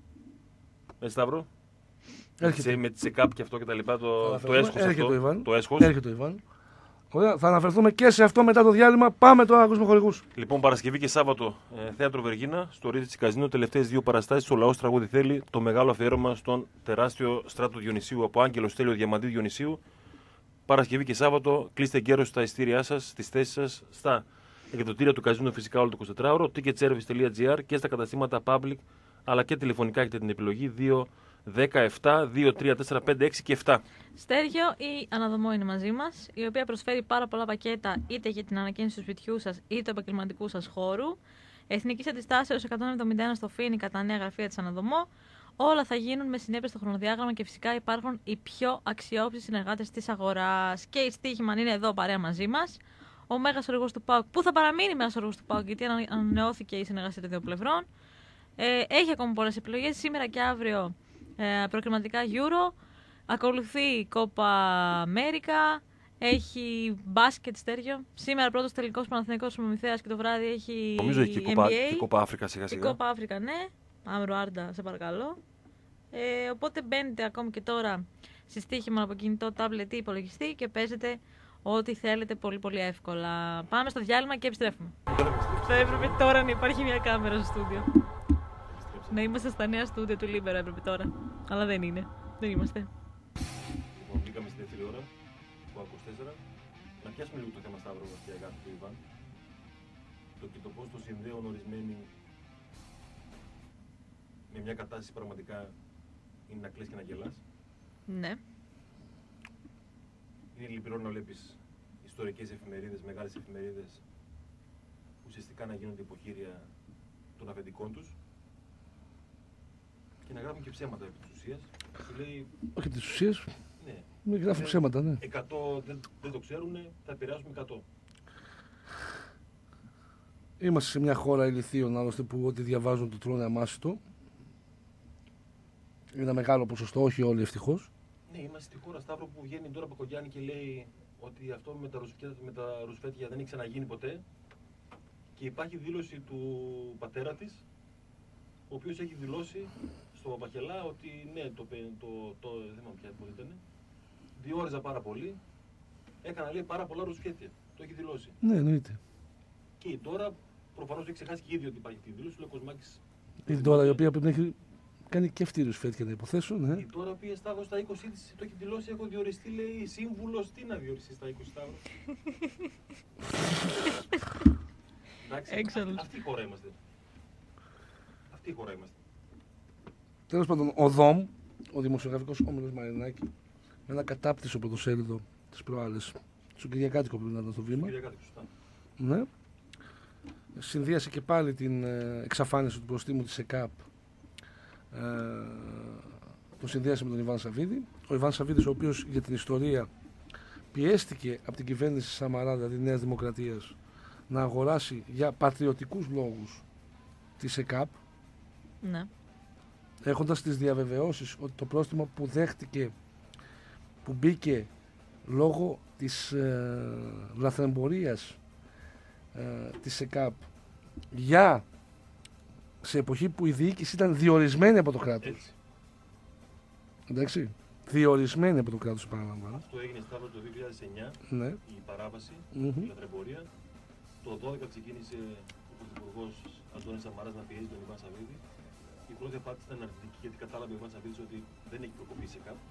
Σταύρο. Με τη ΣΕΚΑΠ και αυτό και τα λοιπά, το έσχος αυτό. Έρχεται ο Ιβάν. Ωραία, θα αναφερθούμε και σε αυτό μετά το διάλειμμα. Πάμε τώρα να ακούσουμε χορηγούς. Λοιπόν, Παρασκευή και Σάββατο, Θέατρο Βεργίνα, στο Ρίτσι Καζίνο, τελευταίες 2 παραστάσεις. Ο λαός τραγούδι θέλει, το μεγάλο αφιέρωμα στον τεράστιο Στράτο Διονυσίου από Άγγελο Στέλιο Διαμαντή Διονυσίου. Παρασκευή και Σάββατο, κλείστε εγκαίρως στα ειστήριά σας, στις θέσεις σας, στα εκδοτήρια του Καζίνο φυσικά όλο το 24ωρο, ticketservice.gr και στα καταστήματα public, αλλά και τηλεφωνικά έχετε την επιλογή 2-17, 2-3-4-5-6 και 7. Στέργιο, η Αναδομό είναι μαζί μας, η οποία προσφέρει πάρα πολλά πακέτα είτε για την ανακαίνιση του σπιτιού σας είτε του επαγγελματικού σας χώρου. Εθνικής Αντιστάσεως 171 στο Φίνι κατά νέα γραφεία της Αναδομό. Όλα θα γίνουν με συνέπεια στο χρονοδιάγραμμα και φυσικά υπάρχουν οι πιο αξιόπιστοι συνεργάτες της αγοράς. Και η Στίχημαν είναι εδώ παρέα μαζί μας. Ο Μέγας Ορηγός του ΠΑΟΚ, που θα παραμείνει Μέγας Ορηγός του ΠΑΟΚ γιατί ανανεώθηκε η συνεργασία των δύο πλευρών. Έχει ακόμα πολλές επιλογές. Σήμερα και αύριο προκριματικά Euro. Ακολουθεί η Κόπα Αμέρικα. Έχει μπάσκετ, Στέργιο. Σήμερα πρώτος τελικός Παναθηναϊκός Προμηθέας και το βράδυ έχει. Νομίζω έχει και Κόπα Αφρικα σιγά σιγά. Η Κόπα Αφρικα, ναι. Άμρο Άρντα, σε παρακαλώ. Οπότε μπαίνετε ακόμη και τώρα στη Στίχημα από κινητό, τάμπλετ ή υπολογιστή και παίζετε ό,τι θέλετε πολύ πολύ εύκολα. Πάμε στο διάλειμμα και επιστρέφουμε. Θα έπρεπε τώρα να υπάρχει μια κάμερα στο στούντιο. Να είμαστε στα νέα στούντιο του Λίμπερο έπρεπε τώρα. Αλλά δεν είναι. Δεν είμαστε. Λοιπόν, μπήκαμε στη δεύτερη ώρα του A24. Να πιάσουμε λίγο το θέμα Σταύρο για αγάπη του Ιβάν. Το πώς το συνδέουν ορισμένοι με μια κατάσταση πραγματικά είναι να κλαις και να γελάς. Ναι. Είναι λυπηρό να βλέπεις ιστορικές εφημερίδες, μεγάλες εφημερίδες, ουσιαστικά να γίνονται υποχείρια των αφεντικών τους και να γράφουν και ψέματα επί της ουσίας. Λέει, όχι της ουσίας, ναι, μην γράφουν ψέματα, ναι. 100 δεν το ξέρουν, θα επηρεάσουμε 100. Είμαστε σε μια χώρα ηλιθίων, άλλωστε, που ό,τι διαβάζουν το τρώνε αμάσιτο. Είναι ένα μεγάλο ποσοστό, όχι όλοι ευτυχώς. Ναι, είμαστε στη χώρα, Σταύρο, που βγαίνει τώρα από Κογιάννη και λέει ότι αυτό με τα ρουσφέτια δεν έχει ξαναγίνει ποτέ. Και υπάρχει δήλωση του πατέρα της, ο οποίος έχει δηλώσει στο Παπαχελά ότι ναι, δεν θυμάμαι πια πότε ήταν, διόριζα πάρα πολύ, έκανα λέει πάρα πολλά ρουσφέτια. Το έχει δηλώσει. Ναι, εννοείται. Και τώρα προφανώς έχει ξεχάσει και ήδη ότι υπάρχει τη δήλωση, λέει ο Κοσμάκης. Η τώρα η οποία πρέπει να έχει κάνει και αυτή η ρουσφέτια να υποθέσω, ναι. Η τώρα που Σταύρο στα 20 της το έχει δηλώσει, έχω διοριστεί λέει σύμβουλος, τι να διοριστεί στα 20 Σταύρο. Εντάξει, αυτή η χώρα είμαστε. Αυτή η χώρα είμαστε. Τέλος πάντων, ο ΔΟΜ, ο δημοσιογραφικός όμιλος Μαρινάκη, με ένα κατάπτυσο πρωτοσέλιδο τις προάλλες, στον Κυριακάτικο που ήταν στο βήμα. Ναι. Συνδύασε και πάλι την εξαφάνιση του προστίμου της ΕΚΑΠ. Τον συνδύασε με τον Ιβάν Σαββίδη. Ο Ιβάν Σαββίδης, ο οποίος για την ιστορία πιέστηκε από την κυβέρνηση Σαμαρά, δηλαδή Νέας Δημοκρατίας, να αγοράσει για πατριωτικούς λόγους της ΕΚΑΠ. Ναι. Έχοντας τις διαβεβαιώσεις ότι το πρόστιμο που δέχτηκε, που μπήκε λόγω της λαθρεμπορίας της ΕΚΑΠ σε εποχή που η διοίκηση ήταν διορισμένη από το κράτος. Εντάξει, διορισμένη από το κράτος, παραλαμβάνω. Αυτό έγινε Σταύρο το 2009, ναι. Η παράβαση, η λαθρεμπορία. Το 2012 ξεκίνησε ο Πρωθυπουργός Αντώνης Σαμαράς να πιέζει τον Ιβάν Σαββίδη. Η πρώτη απάντηση ήταν αρνητική γιατί κατάλαβε ο Ιβάν Σαββίδης ότι δεν έχει προκοπεί σε ΚΑΠ.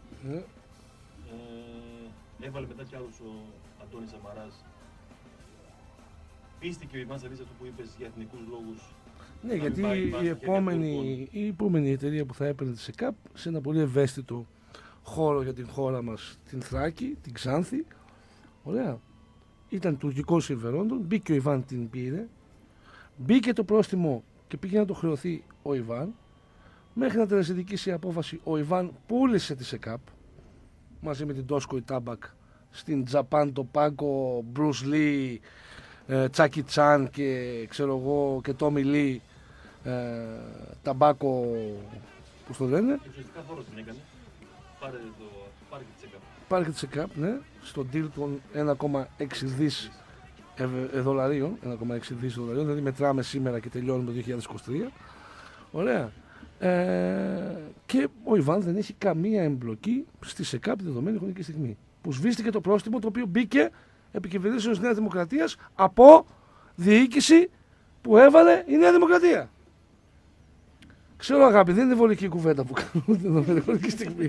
Έβαλε μετά κι άλλους ο Αντώνης Σαμαράς. Πίστηκε ο Ιβάν Σαββίδης αυτό που είπες για εθνικούς λόγους. Ναι, γιατί η επόμενη εταιρεία που θα έπαιρνε τη ΕΚΑΠ σε ένα πολύ ευαίσθητο χώρο για την χώρα μας, την Θράκη, την Ξάνθη, Ωραία. Ήταν τουρκικών συμφερόντων, μπήκε ο Ιβάν, την πήρε, μπήκε το πρόστιμο και πήγε να το χρεωθεί ο Ιβάν. Μέχρι να τελεσυνδικήσει η απόφαση, ο Ιβάν πούλησε τη ΣΕΚΑΠ μαζί με την Τόσκο Τάμπακ στην Τζαπάν, το Πάγκο, Μπρους Λί, Τσάκι Τσάν και ξέρω εγώ και Τόμι Λί, Ταμπάκο, πώς το λένε. Ουσιαστικά φόρος την έκανε. Πάρε και τη ΣΕΚΑΠ. Πάρε και τη ΣΕΚΑΠ, ναι, στον deal των 1,6 δις δολαρίων, 1,6 δις δολαρίων, δηλαδή μετράμε σήμερα και τελειώνουμε το 2023. Ωραία. Και ο Ιβάν δεν έχει καμία εμπλοκή στη ΣΕΚΑΠ τη δεδομένη χρονική στιγμή. Που σβήστηκε το πρόστιμο το οποίο μπήκε επικεφαλής της Νέας Δημοκρατίας από διοίκηση που έβαλε η Νέα Δημοκρατία. Ξέρω αγάπη, δεν είναι βολική κουβέντα που κάνουμε τη δεδομένη χρονική στιγμή.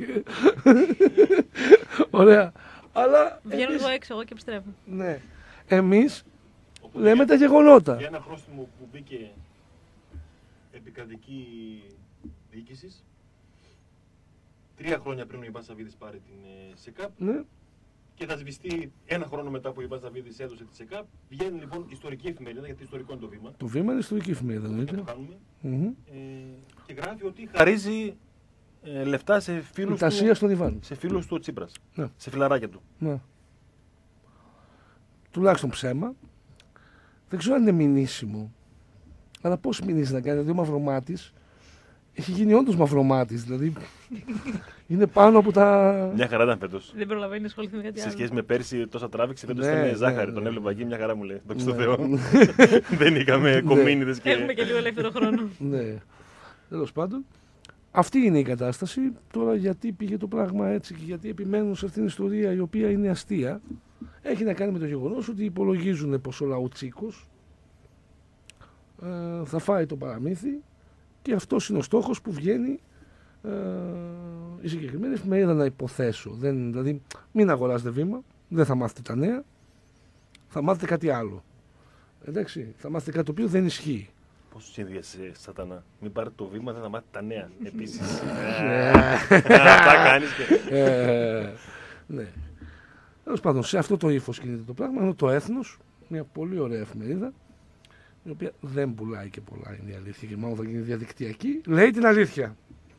Ωραία. Αλλά. Βγαίνω εγώ έξω, εγώ και επιστρέφω. Ναι. Εμείς λέμε τα γεγονότα. Για ένα πρόστιμο που μπήκε επικρατική διοίκηση, 3 χρόνια πριν ο Ιβάν Σαββίδης πάρει την ΣΕΚΑΠ, Ναι. και θα σβηστεί 1 χρόνο μετά που ο Ιβάν Σαββίδης έδωσε τη ΣΕΚΑΠ. Βγαίνει λοιπόν ιστορική εφημερίδα, γιατί ιστορικό είναι το βήμα. Το βήμα είναι ιστορική εφημερίδα, Και εννοείται. το κάνουμε. Και γράφει ότι χαρίζει λεφτά σε φίλους Τασία του, στον Ιβάν. σε φίλους του Τσίπρας. Ναι. Σε φιλαράκια του. Ναι. Τουλάχιστον ψέμα. Δεν ξέρω αν είναι μηνύσιμο. Αλλά πώς μηνύσει να κάνει, δηλαδή ο Μαυρομάτης έχει γίνει όντως Μαυρομάτης. Δηλαδή είναι πάνω από τα. Μια χαρά ήταν φέτος. Δεν προλαβαίνει να ασχοληθεί με κάτι Σε άλλο. σχέση με πέρσι, τόσα τράβηξε, φέτος Ναι, ήταν ναι, ζάχαρη. ναι. Τον έβλεπα εκεί, μια χαρά μου λέει. Δόξα τω Ναι. Θεώ. Δεν είχαμε κομμίνιδες και. Έχουμε και λίγο ελεύθερο χρόνο. Ναι. Τέλος πάντων. Αυτή είναι η κατάσταση. Τώρα γιατί πήγε το πράγμα έτσι και γιατί επιμένουν σε αυτήν την ιστορία η οποία είναι αστεία, έχει να κάνει με το γεγονός ότι υπολογίζουν πως ο Λαουτσίκος θα φάει το παραμύθι και αυτός είναι ο στόχος που βγαίνει η συγκεκριμένη εφημερίδα να υποθέσω. Δηλαδή μην αγοράσετε βήμα, δεν θα μάθετε τα νέα, θα μάθετε κάτι άλλο. Εντάξει, θα μάθετε κάτι το οποίο δεν ισχύει. Πώς συνδύασε, Σατανά. Μην πάρετε το βήμα, δεν θα μάθετε τα νέα. Επίσης. Ναι. Αυτά κάνεις και. Ναι. Τέλος πάντων, σε αυτό το ύφος κινείται το πράγμα. Ενώ το Έθνος, μια πολύ ωραία εφημερίδα, η οποία δεν πουλάει και πολλά, είναι η αλήθεια, και μάλλον θα γίνει διαδικτυακή, λέει την αλήθεια.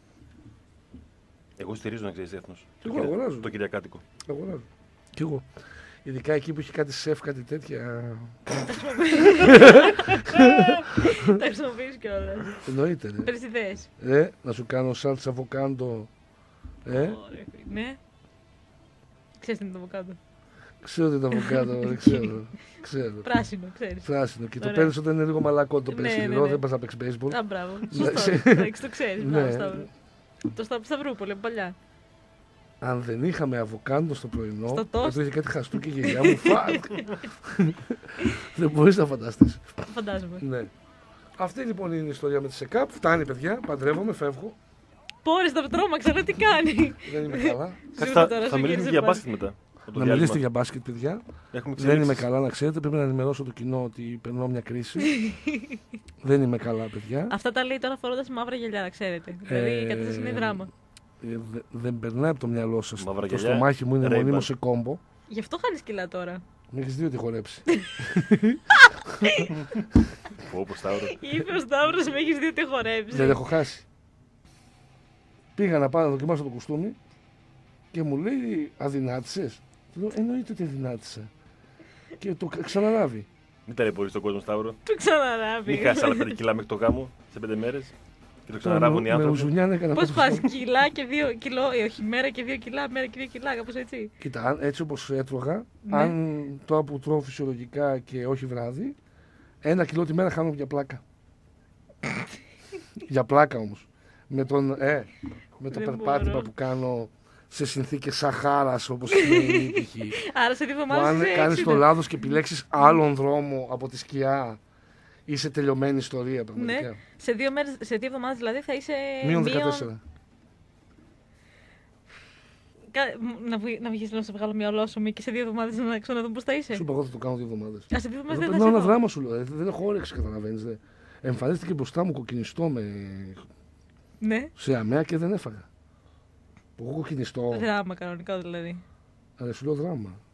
Εγώ στηρίζω να ξέρεις Έθνος. Εγώ αγοράζω. Το Κυριακάτικο. Αγοράζω. Κι εγώ. Ειδικά εκεί που έχει κάτι σεφ, κάτι τέτοια. Τα χρησιμοποιείς κιόλας. Εννοείται. Παίρνεις ιδέες. Να σου κάνω σάλτσα αβοκάντο. Ωραία, ναι. Ξέρεις τι είναι το αβοκάντο. Ξέρω τι είναι το αβοκάντο, δεν ξέρω. Ξέρω. Πράσινο, ξέρεις. Πράσινο. Και το Ωραία. παίρνεις όταν είναι λίγο μαλακό το Ναι, περσινό, ναι. δεν πας να παίξεις baseball. Α, μπράβο. Ναι. Σωστό. Εντάξει, το ξέρεις. Μπράβο, Ναι. Σταύρο. Το Σταυρούπολε, παλιά. Αν δεν είχαμε αβοκάντο στο πρωινό, Στο θα τόστ. του είχε κάτι χαστούκι η γιαγιά μου. Δεν μπορείς να φανταστείς. Φαντάζομαι. Ναι. Αυτή λοιπόν είναι η ιστορία με τη ΣΕΚΑΠ. Φτάνει, παιδιά. Παντρεύομαι, φεύγω. Πόρες, τα τρόμαξα, αλλά τι κάνει. Δεν είμαι καλά. Ζούτα τώρα, Θα σου μιλήσουμε γύρισε για πάλι. μπάσκετ μετά. Από το Να διάλειμμα. μιλήσετε για μπάσκετ, παιδιά. Έχουμε Δεν είμαι εξελίξεις. καλά, να ξέρετε. Πρέπει να ενημερώσω το κοινό ότι περνώ μια κρίση. Δεν είμαι καλά, παιδιά. Αυτά τα λέει τώρα φορώντας μαύρα γυαλιά, να ξέρετε. Δηλαδή η κατάσταση είναι δράμα. Δεν περνάει από το μυαλό σας. Μαύρα Το γυαλιά, στομάχι μου είναι Ray-Ban. μονίμως σε κόμπο. Γι' αυτό χάνεις κιλά τώρα. Με έχεις δει ότι χορέψει. Πω, όπως Σταύρο. Είπε ο Σταύρος, με έχεις δει ότι χορεύει. Δεν έχω χάσει. Πήγα να πάω να δοκιμάσω το κουστούμι και μου λέει αδυνάτησες. Του λέω εννοείται ότι αδυνάτησα. Και το ξαναλάβει. Μην ταλαιπωρείς τον κόσμο, Σταύρο. Του ξαναράβει. Μην χάσεις άλλα 5 κιλά μέχρι το γάμο σε 5 μέρες. Και το ξαναράβουν οι Με άνθρωποι. ουζουνιάν έκανα Πώς αυτό. πας, κιλά και 2 κιλό, όχι, μέρα και 2 κιλά, μέρα και 2 κιλά, κάπως έτσι. Κοίτα, έτσι όπως έτρωγα, Ναι. αν τώρα που τρώω φυσιολογικά και όχι βράδυ, 1 κιλό τη μέρα χάνω για πλάκα. Για πλάκα όμως. Με το Δεν περπάτημα μπορώ. που κάνω σε συνθήκες Σαχάρας όπως είναι η π.χ. Άρα σε 2 Που εβδομάδες αν είσαι κάνεις 60. το λάθος και επιλέξεις άλλον δρόμο από τη σκιά, είσαι τελειωμένη ιστορία πραγματικά. Ναι, σε 2 εβδομάδες δηλαδή θα είσαι Μείον 14. Να βγεις να σε βγάλω μια ολόσωμη και σε 2 εβδομάδες να ξαναδούμε πώς θα είσαι. Σου είπα εγώ θα το κάνω 2 εβδομάδες. Α, σε 2 εβδομάδες Εδώ δεν περνάω θα ένα είσαι δράμα σου λέω. Δεν έχω όρεξη, καταλαβαίνεις. Εμφανίστηκε μπροστά μου κοκκινιστό Ναι, σε αμαία και δεν έφαγα. Εγώ κοκκινιστό. δράμα κανονικά δηλαδή. Αλλά σου λέω δράμα.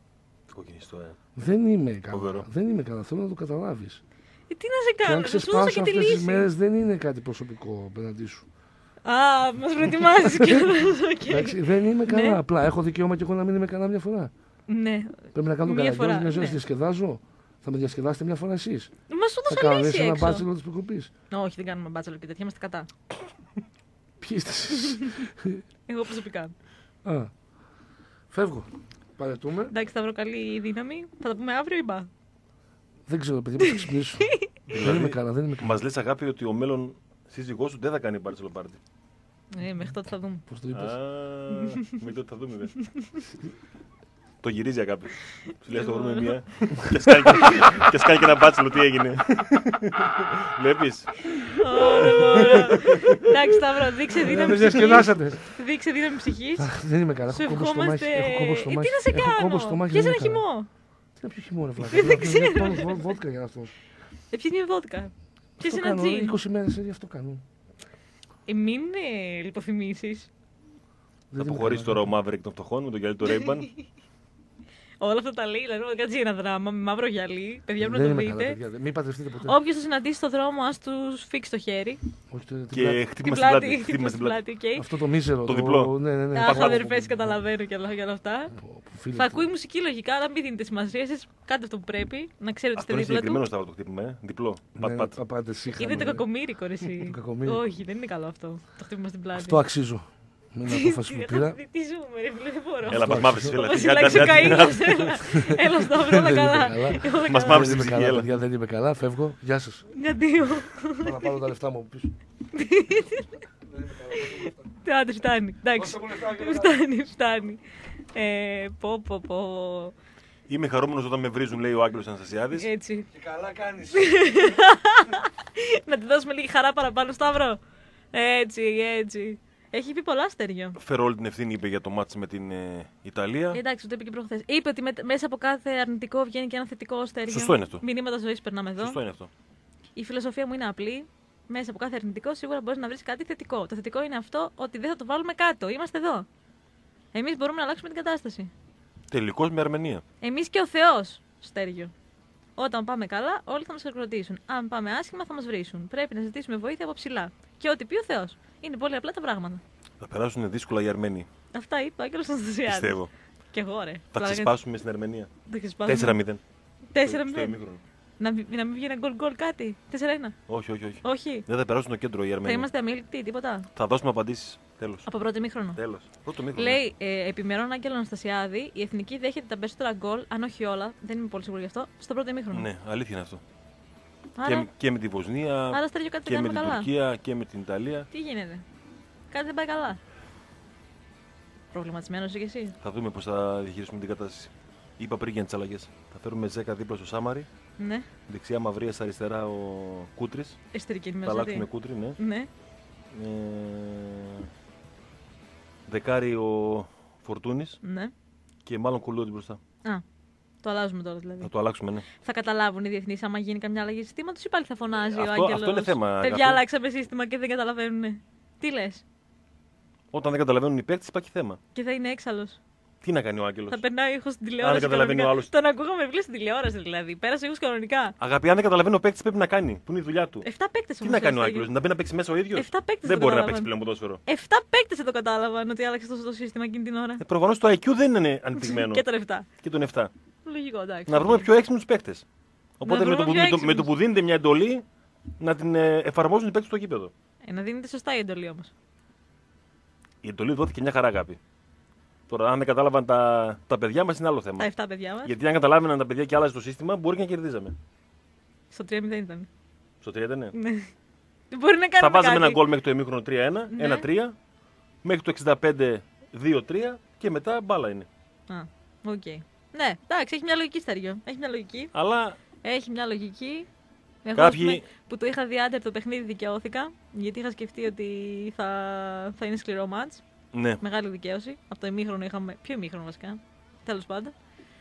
Κοκκινιστό, Δεν είμαι καλά. Φοβερό. Δεν είμαι καλά. Θέλω να το καταλάβεις. Τι να σε Και αν κάνω, σου δώσα ξεσπάσω και τη αυτές τις λύση. μέρες δεν είναι κάτι προσωπικό απέναντί σου. Α, μας προετοιμάζεις κιόλας. Εντάξει, δεν είμαι καλά. Ναι. Απλά έχω δικαίωμα και εγώ να μην είμαι καλά μια φορά. Ναι. Πρέπει να κάνω Μία καλά. φορά, Μια ζωή να ναι. διασκεδάζω. Θα με διασκεδάσετε μια φορά εσείς. Μα σου Θα δώσα κάνω λύση ένα έξω. μπάτσελο της προκοπής. Όχι, δεν κάνουμε μπάτσελο και τέτοια, είμαστε κατά. Ποιοι είστε εσείς? Εγώ προσωπικά. Α, φεύγω. Παρετούμε. Εντάξει, θα βρω καλή δύναμη. Θα τα πούμε αύριο ή μπα. Δεν ξέρω, παιδιά, πώς θα ξυπνήσω. Δεν είμαι καλά, δεν είμαι καλά. Μας λες, Αγάπη, ότι ο μέλλον σύζυγός σου δεν θα κάνει bachelor party. Μέχρι τότε θα δούμε. Πώς το είπες? Μέχρι τότε θα δούμε, δε. Το γυρίζει η Αγάπη. Σου λέει, το βρούμε μία. Και σκάνει και ένα bachelor, τι έγινε. Βλέπεις. Ωραία. Εντάξει, Σταύρο, δείξε δύναμη Με ψυχής. διασκεδάσατε. Δείξε δύναμη ψυχής. Αχ, δεν είμαι καλά. Σου Έχω κόμπο στο μάχη. ευχόμαστε. Έχω κόμπο στο Τι μάχη. να σε Έχω κόμπο στο κάνω. μάχη. Πιες δεν ένα είμαι καλά. χυμό. Τι να πιω χυμό, ρε βλάκα. Δεν ξέρω. Βόδκα για αυτό. Πιες μια βόδκα. Πιες Αυτό ένα κάνω. τζιν. 20 μέρες έτσι αυτό κάνω. Μην λιποθυμήσεις. Δεν Θα είμαι αποχωρήσει καλά. τώρα ο Maverick των φτωχών με τον γυαλί του Ray-Ban. Όλα αυτά τα λέει, δηλαδή, κάτσε ένα δράμα με μαύρο γυαλί. Παιδιά, πρέπει Δεν να το είμαι καλά, δείτε. παιδιά. Μην πατρευτείτε ποτέ. Όποιος το συναντήσει στο δρόμο, ας τους φίξει το χέρι. Όχι, την Και πλάτη. χτύπημα Την στην πλάτη, πλάτη. Χτύπημα στην πλάτη. οκ. Αυτό το μίζερο. Το διπλό. Ναι, ναι, ναι. Αχ, Παπά- αδερφές, καταλαβαίνω και όλα αυτά. Φίλε, Θα ακούει μουσική λογικά, αλλά μην δίνετε σημασία. Εσείς κάντε αυτό που πρέπει, να ξέρετε ότι Αυτό είστε είναι δίπλα συγκεκριμένο του. Σταύρο το χτύπημα, διπλό. ναι, Πατ, πατ. παπάντες είχαμε, Είναι το ναι. κακομοίρικο, ρε εσύ. Το κακομοίρικο. Όχι, δεν είναι καλό αυτό. Το χτύπημα στην πλάτη. Αυτό αξίζω. Με την απόφαση που πήρα. Τι ζούμε, ρε φίλε, δεν μπορώ. Έλα, μας μαύρησες, έλα. Μας τι, άντε, φυλάξει ο άντε, άντε. καΐκος. Έλα, Σταύρο, όλα Δεν είμαι καλά. καλά. Όλα Μας καλά. μαύρησες. Δεν είμαι καλά, έλα. παιδιά, δεν είμαι καλά. Φεύγω. Γεια σας. Γιατί. Πάω να πάρω τα λεφτά μου από πίσω. Άντε, φτάνει. Εντάξει. Φτάνει. Πω. Είμαι χαρούμενος όταν με βρίζουν, λέει ο Άγγελος Αναστασιάδης. Έτσι. Και καλά κάνεις. Να τη δώσουμε λίγη χαρά παραπάνω, Σταύρο. Έτσι. Έχει πει πολλά, Στέργιο. Φέρω όλη την ευθύνη, είπε, για το μάτς με την Ιταλία. Εντάξει, το είπε και προχθές. Είπε ότι μέσα από κάθε αρνητικό βγαίνει και ένα θετικό, Στέργιο. Σωστό είναι αυτό. Μηνύματα ζωής περνάμε εδώ. Σωστό είναι αυτό. Η φιλοσοφία μου είναι απλή. Μέσα από κάθε αρνητικό σίγουρα μπορεί να βρει κάτι θετικό. Το θετικό είναι αυτό ότι δεν θα το βάλουμε κάτω. Είμαστε εδώ. Εμείς μπορούμε να αλλάξουμε την κατάσταση. Τελικώς με Αρμενία. Εμείς και ο Θεός, Στέργιο. Όταν πάμε καλά, όλοι θα μας ακροτήσουν. Αν πάμε άσχημα, θα μας βρίσουν. Πρέπει να ζητήσουμε βοήθεια από ψηλά. Και ό,τι πει ο Θεός. Είναι πολύ απλά τα πράγματα. Θα περάσουν δύσκολα οι Αρμένοι. Αυτά είπε ο Άγγελος Αναστασιάδης. Πιστεύω. Κι εγώ, ρε. Θα ξεσπάσουμε στην Αρμενία. Θα ξεσπάσουμε. 4-0. 4-0. Στο ημίχρονο. Να μην βγει ένα γκολ κάτι. 4-1. Όχι. Όχι. Δεν θα περάσουν το κέντρο οι Θα Αρμένοι. είμαστε αμήλικτοι, τίποτα. Θα δώσουμε απαντήσεις. Τέλος. Από πρώτο ημίχρονο. Τέλος. Πρώτο μήχρονο. Λέει, επιμερών Άγγελο Αναστασιάδη, η εθνική δέχεται τα περισσότερα γκολ, αν όχι όλα, δεν είμαι πολύ σίγουρη γι' αυτό, στο πρώτο ημίχρονο. Ναι, αλήθεια είναι αυτό. Άρα, Και με τη Βοσνία, άρα Στέργιο, κάτι και δεν με κάνουμε την καλά. Τουρκία και με την Ιταλία. Τι γίνεται. Κάτι δεν πάει καλά. Προβληματισμένος είσαι και εσύ. Θα δούμε πώς θα διαχειριστούμε την κατάσταση. Είπα πριν για τις αλλαγές. Θα φέρουμε Ζέκα δίπλα στο Σάμαρι. Ναι. Δεξιά Μαυρίας, αριστερά ο Κούτρης. Εσωτερική Θα ενημέρωση. αλλάξουμε Κούτρη, ναι. Ναι. Δεκάρι ο Φορτούνης Ναι. και μάλλον Κουλούδης μπροστά. Α, το αλλάζουμε τώρα δηλαδή. Θα το αλλάξουμε, ναι. Θα καταλάβουν οι διεθνείς άμα γίνει καμιά αλλαγή συστήματος ή πάλι θα φωνάζει ο Αυτό Άγγελος. είναι θέμα, Παιδιά, αγάπη. αλλάξαμε σύστημα και δεν καταλαβαίνουν. Τι λες. Όταν δεν καταλαβαίνουν οι παίκτες υπάρχει θέμα. Και θα είναι έξαλλος. Τι να κάνει ο Άγγελος. Θα περνάει ήχος στην τηλεόραση. δεν καταλαβαίνει κανονικά. ο άλλος. Τον ακούγαμε πλήρως στην τηλεόραση δηλαδή. Πέρασε ήχος κανονικά. Αγάπη, αν δεν καταλαβαίνει ο παίκτης πρέπει να κάνει. Που είναι η δουλειά του. 7 παίκτες Τι όμως. να κάνει ο Στέργιο. Άγγελος, να μπει να παίξει μέσα ο ίδιος. 7 παίκτες Δεν το μπορεί να κατάλαβαν. παίξει πλέον ποδόσφαιρο. 7 παίκτες δεν το κατάλαβαν ότι άλλαξε το σύστημα εκείνη την ώρα. Προφανώς το IQ δεν είναι ανεπτυγμένο. Και τον 7. Και τον 7. Λογικό, εντάξει. Να βρούμε πιο έξυπνους παίκτες. Οπότε βρούμε πιο με το έξυπνους. που δίνεται μια εντολή να την εφαρμόζουν οι παίκτες στο γήπεδο. Να δίνεται σωστά η εντολή όμως. Η εντολή δόθηκε μια χαρά, αγάπη. Τώρα, αν δεν κατάλαβαν τα παιδιά μας είναι άλλο θέμα. Τα 7 παιδιά μας. Γιατί αν καταλάβαιναν τα παιδιά και άλλαζε το σύστημα, μπορεί και να κερδίζαμε. Στο 3-0 ήταν. Στο 3 ήτανε. Ναι. Δεν μπορεί να Θα κάνουμε βάζαμε κάτι. ένα γκολ μέχρι το ημίχρονο 3-1, Ναι. 1-3, μέχρι το 65 2-3 και μετά μπάλα είναι. Α, οκ. Ναι, εντάξει, έχει μια λογική, Στέργιο. Έχει μια λογική. Αλλά Έχει μια λογική. Εγώ, Κάποιοι- ας πούμε, που το είχα δει άντερ το παιχνίδι δικαιώθηκα. Γιατί είχα σκεφτεί ότι θα είναι σκληρό μάτς. ναι, Μεγάλη δικαίωση. Από το ημίχρονο είχαμε. Ποιο ημίχρονο βασικά. Τέλος πάντων.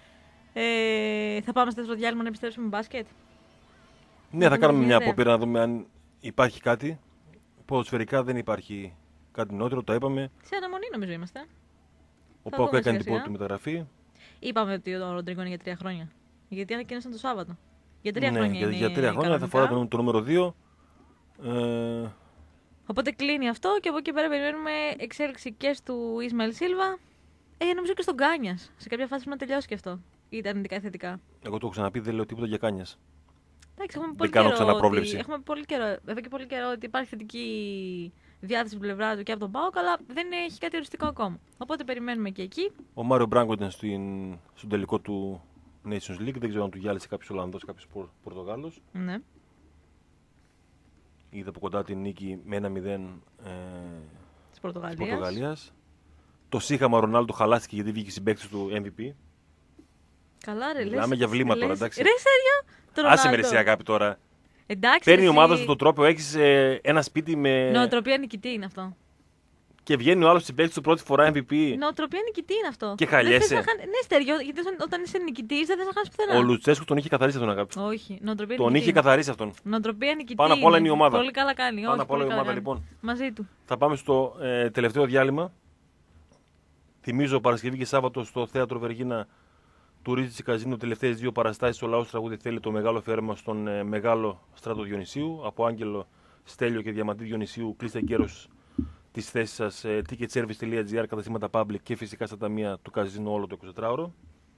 Θα πάμε στο δεύτερο διάλειμμα να επιστρέψουμε με μπάσκετ. ναι, θα δούμε κάνουμε τι μια γίνεται. απόπειρα να δούμε αν υπάρχει κάτι. Ποδοσφαιρικά δεν υπάρχει κάτι νεότερο, το είπαμε. Σε αναμονή νομίζω είμαστε. Ο Θα Πάοκ δούμε έκανε την σιγά-σιγά. πρώτη του μεταγραφή. Είπαμε ότι ο Ροντρίγκο είναι για 3 χρόνια. Γιατί ανακοίνωσαν το Σάββατο. Για 3 χρόνια. Ναι, για 3 χρόνια θα φορά το νούμερο 2. Οπότε κλείνει αυτό και από εκεί πέρα περιμένουμε εξέλιξη και του Ισμαήλ Σίλβα. Νομίζω και στον Κάνιας. Σε κάποια φάση πρέπει να τελειώσει και αυτό. Είτε αρνητικά ή θετικά. Εγώ το έχω ξαναπεί, δεν λέω τίποτα για Κάνιας. Εντάξει, δεν κάνω ξαναπρόβλεψη. Έχουμε πολύ καιρό, εδώ και πολύ καιρό ότι υπάρχει θετική διάθεση στην πλευρά του και από τον ΠΑΟΚ, αλλά δεν έχει κάτι οριστικό ακόμα. Οπότε περιμένουμε και εκεί. Ο Μάριο Μπράγκο ήταν στον τελικό του Nations League. Δεν ξέρω αν του γυάλισε κάποιο Ολλανδός, κάποιο Πορτογάλος. Ναι. Είδα από κοντά την νίκη με 1-0 της Πορτογαλίας. Το σύγχαμα Ρονάλντο χαλάστηκε γιατί βγήκε συμπαίκτης του MVP. Καλά, ρε, μιλάμε για βλήμα τώρα, εντάξει. Ρε, Σέριο. Άσε με ρε, αγάπη τώρα. Εντάξει. Παίρνει η ομάδα σου το τρόπο, έχεις ένα σπίτι με. Νοοτροπία νικητή είναι αυτό. Και βγαίνει ο άλλος συμπαίκτης του πρώτη φορά MVP. Νοοτροπία νικητή είναι αυτό. Και χαλιέσαι. Ναι, Στέριο, γιατί όταν είσαι νικητής δεν θες να χάσεις πουθενά. Ο Λουτσέσκου τον είχε καθαρίσει αυτόν, αγάπη. Όχι, νοοτροπία τον είχε καθαρίσει αυτόν. Νοοτροπία νικητή. Πάνω απ' όλα είναι η ομάδα. Πολύ καλά κάνει. Πάνω απ' όλα η ομάδα, λοιπόν. Μαζί του. Θα πάμε στο τελευταίο διάλειμμα. Θυμίζω Παρασκευή και Σάββατο στο Θέατρο Βεργίνα του Ρίτσι Καζίνο, τελευταίες 2 παραστάσεις. Ο λαός τραγούδι θέλει το μεγάλο αφιέρωμα στον μεγάλο Στράτο Διονυσίου. Από Άγγελο Στέλιο και Διαμαντή Διονυσίου, κλείστε εγκαίρως τις θέσεις σας. Ticketservice.gr, καταστήματα public και φυσικά στα ταμεία του Καζίνο όλο το 24ωρο.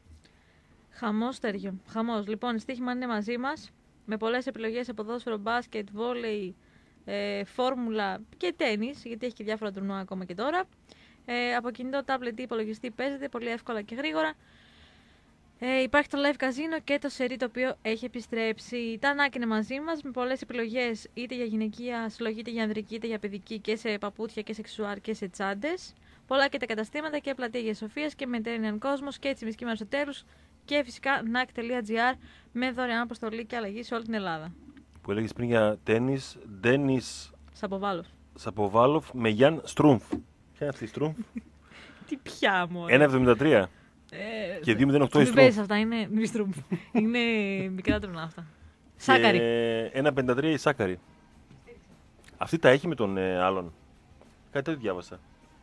Χαμός, Στέριο. Χαμός. Λοιπόν, η στοίχημα είναι μαζί μας. Με πολλές επιλογές από ποδόσφαιρο, μπάσκετ, βόλεϊ, φόρμουλα και τένις, γιατί έχει και διάφορα τουρνουά ακόμα και τώρα. Από κινητό, τάμπλετ ή υπολογιστή παίζεται πολύ εύκολα και γρήγορα. Υπάρχει το live casino και το σερί το οποίο έχει επιστρέψει. Τα Νάκ είναι μαζί μας με πολλές επιλογές είτε για γυναικεία συλλογή, είτε για ανδρική, είτε για παιδική και σε παπούτσια και σε αξεσουάρ και σε τσάντες. Πολλά και τα καταστήματα και πλατεία για Σοφίας και Mediterranean Cosmos και τσιμισκοί μαρσοτέρους και φυσικά nac.gr με δωρεάν αποστολή και αλλαγή σε όλη την Ελλάδα. Που έλεγες πριν για τένις, Ντένις Σαποβάλοφ με Γιάν Στρούμφ. Ποια είναι αυτή η Στρούμφ? Τι πια μόνο. 1,73. Και 2,08 η Στρούμφ. Μην παίζεις αυτά, είναι μη Στρούμφ. Είναι μικρά τρονά αυτά. Σάκαρη. 1,53 η Σάκαρη. Αυτή τα έχει με τον άλλον. Κάτι τέτοιο διάβασα.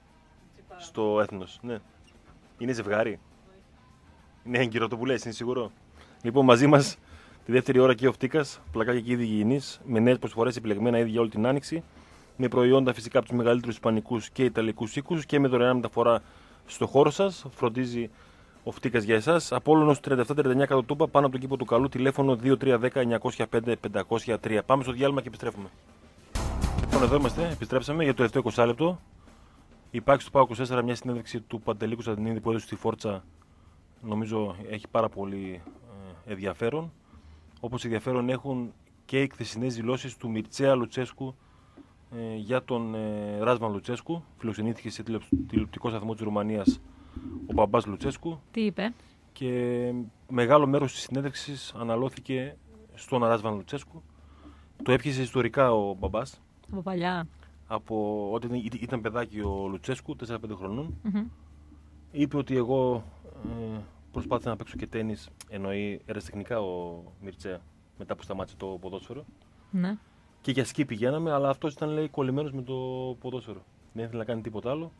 Στο Έθνος, ναι. Είναι ζευγάρι. Είναι έγκυρο το που λες, είναι σίγουρο. Λοιπόν, μαζί μας τη δεύτερη ώρα και ο Φτίκας, πλακάκια και είδη υγιεινής, με νέες προσφορές επιλεγμένα είδη για όλη την άνοιξη, με προϊόντα φυσικά από τους μεγαλύτερους ισπανικούς και ιταλικούς οίκους και με δωρεάν μεταφορά στο χώρο σας. Φροντίζει ο Φτίκας για εσάς. Απόλλωνος 37-39 κάτω Τούμπα, πάνω από τον κήπο του Καλού, τηλέφωνο 2310-905-503. Πάμε στο διάλειμμα και επιστρέφουμε. Λοιπόν, εδώ είμαστε, επιστρέψαμε για το τελευταίο 20 λεπτό. Υπάρχει στο ΠΑΟΚ 24 μια συνέντευξη του Παντελή Κωνσταντινίδη που έδωσε στη Φόρτσα. Νομίζω έχει πάρα πολύ ενδιαφέρον. Όπως ενδιαφέρον έχουν και οι χθεσινές δηλώσεις του Μιρτσέα Λουτσέσκου για τον Ράσβαν Λουτσέσκου. Φιλοξενήθηκε σε τηλεοπτικό σταθμό της Ρουμανίας ο μπαμπάς Λουτσέσκου. Τι είπε? Και μεγάλο μέρος της συνέντευξης αναλώθηκε στον Ράσβαν Λουτσέσκου. Το έπιασε ιστορικά ο μπαμπάς. Από παλιά. Από όταν ήταν παιδάκι ο Λουτσέσκου, 4-5 χρονών. Είπε ότι εγώ προσπάθησα να παίξω και τένις, εννοεί ερασιτεχνικά ο Μιρτσέα, μετά που σταμάτησε το ποδόσφαιρο. Ναι. Και για σκι πηγαίναμε, αλλά αυτός ήταν, λέει, κολλημένος με το ποδόσφαιρο. Δεν ήθελε να κάνει τίποτα άλλο.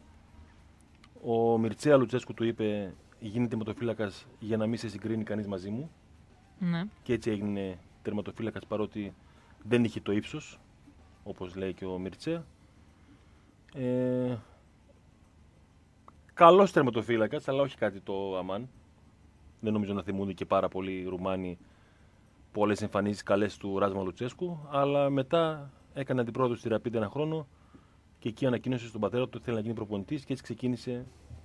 Ο Μιρτσέα Λουτσέσκου του είπε: γίνεται τερματοφύλακας για να μην σε συγκρίνει κανείς μαζί μου. Ναι. Και έτσι έγινε τερματοφύλακας, παρότι δεν είχε το ύψος, όπως λέει και ο Μιρτσέα. Καλός τερματοφύλακας, αλλά όχι κάτι το αμάν. Δεν νομίζω να θυμούνται και πάρα πολλοί Ρουμάνοι πολλές εμφανίσεις καλές του Ράσβαν Λουτσέσκου. Αλλά μετά έκανε αντιπρόεδρο στη Ραπίντε ένα χρόνο και εκεί ανακοίνωσε στον πατέρα του ότι θέλει να γίνει προπονητής και έτσι ξεκίνησε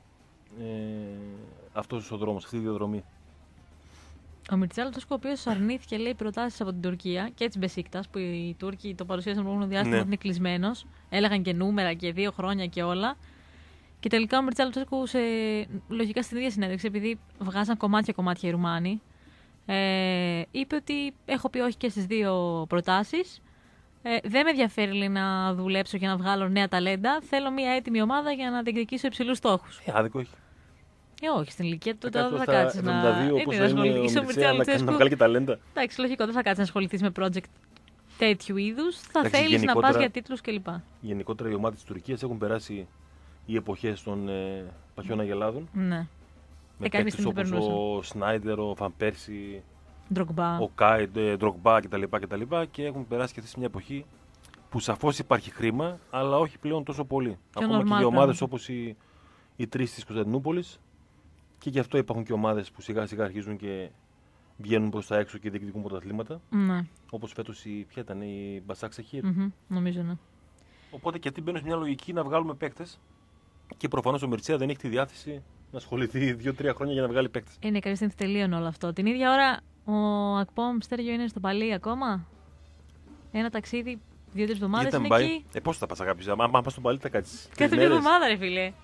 αυτός ο δρόμος, αυτή η διαδρομή. Ο Μιρτσέα Λουτσέσκου, ο οποίος αρνήθηκε, λέει, προτάσεις από την Τουρκία και της Μπεσίκτας, που οι Τούρκοι το παρουσίασαν το προηγούμενο διάστημα ότι είναι κλεισμένος. Έλεγαν και νούμερα και 2 χρόνια και όλα. Και τελικά ο Μιρτσέα Λουτσέσκου, λογικά στην ίδια συνέντευξη, επειδή βγάζαν κομμάτια οι Ρουμάνοι, είπε ότι έχω πει όχι και στις 2 προτάσεις. Δεν με ενδιαφέρει, λέει, να δουλέψω και να βγάλω νέα ταλέντα. Θέλω μια έτοιμη ομάδα για να διεκδικήσω υψηλούς στόχους. Άδικο έχει. Όχι, στην ηλικία του τώρα δεν θα κάτσεις να βγάλει και ταλέντα. Εντάξει, λογικό, δεν θα κάτσεις να ασχοληθείς με project τέτοιου είδους. Θα θέλεις να πας για τίτλους κλπ. Γενικότερα οι ομάδες της Τουρκίας έχουν περάσει οι εποχές των παχιών αγελάδων. Ναι. Με παίκτες όπως ο Σνάιντερ, ο Φαν Πέρσι, Ντρογκμπά. ο Κάι, Ντρογκμπά κτλ. Και έχουν περάσει και αυτή μια εποχή που σαφώς υπάρχει χρήμα, αλλά όχι πλέον τόσο πολύ. Ακόμα και για ομάδες όπως οι τρεις της Κωνσταντινούπολης, και γι' αυτό υπάρχουν και ομάδες που σιγά σιγά αρχίζουν και βγαίνουν προς τα έξω και διεκδικούν πρωταθλήματα. Ναι. Όπως φέτος ποια ήταν, η Μπασάκ Σεχίρ. Νομίζω, ναι. Οπότε και αυτή μπαίνουν σε μια λογική να βγάλουμε παίκτες. Και προφανώς ο Μιρτσέα δεν έχει τη διάθεση να ασχοληθεί 2-3 χρόνια για να βγάλει παίκτες. Είναι κάποια στιγμή τελείωνε όλο αυτό. Την ίδια ώρα ο Ακπόμ Στέργιο είναι στο Παλί ακόμα. Ένα ταξίδι 2-3 εβδομάδες είναι εκεί. Πώς θα πας αγάπη, αν πας στον Παλί θα κάτσεις. Κάθε μια εβδομάδα, ρε φίλε.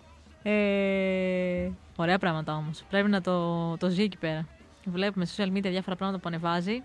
Ωραία πράγματα όμως. Πρέπει να το ζει εκεί πέρα. Βλέπουμε σε social media διάφορα πράγματα που ανεβάζει.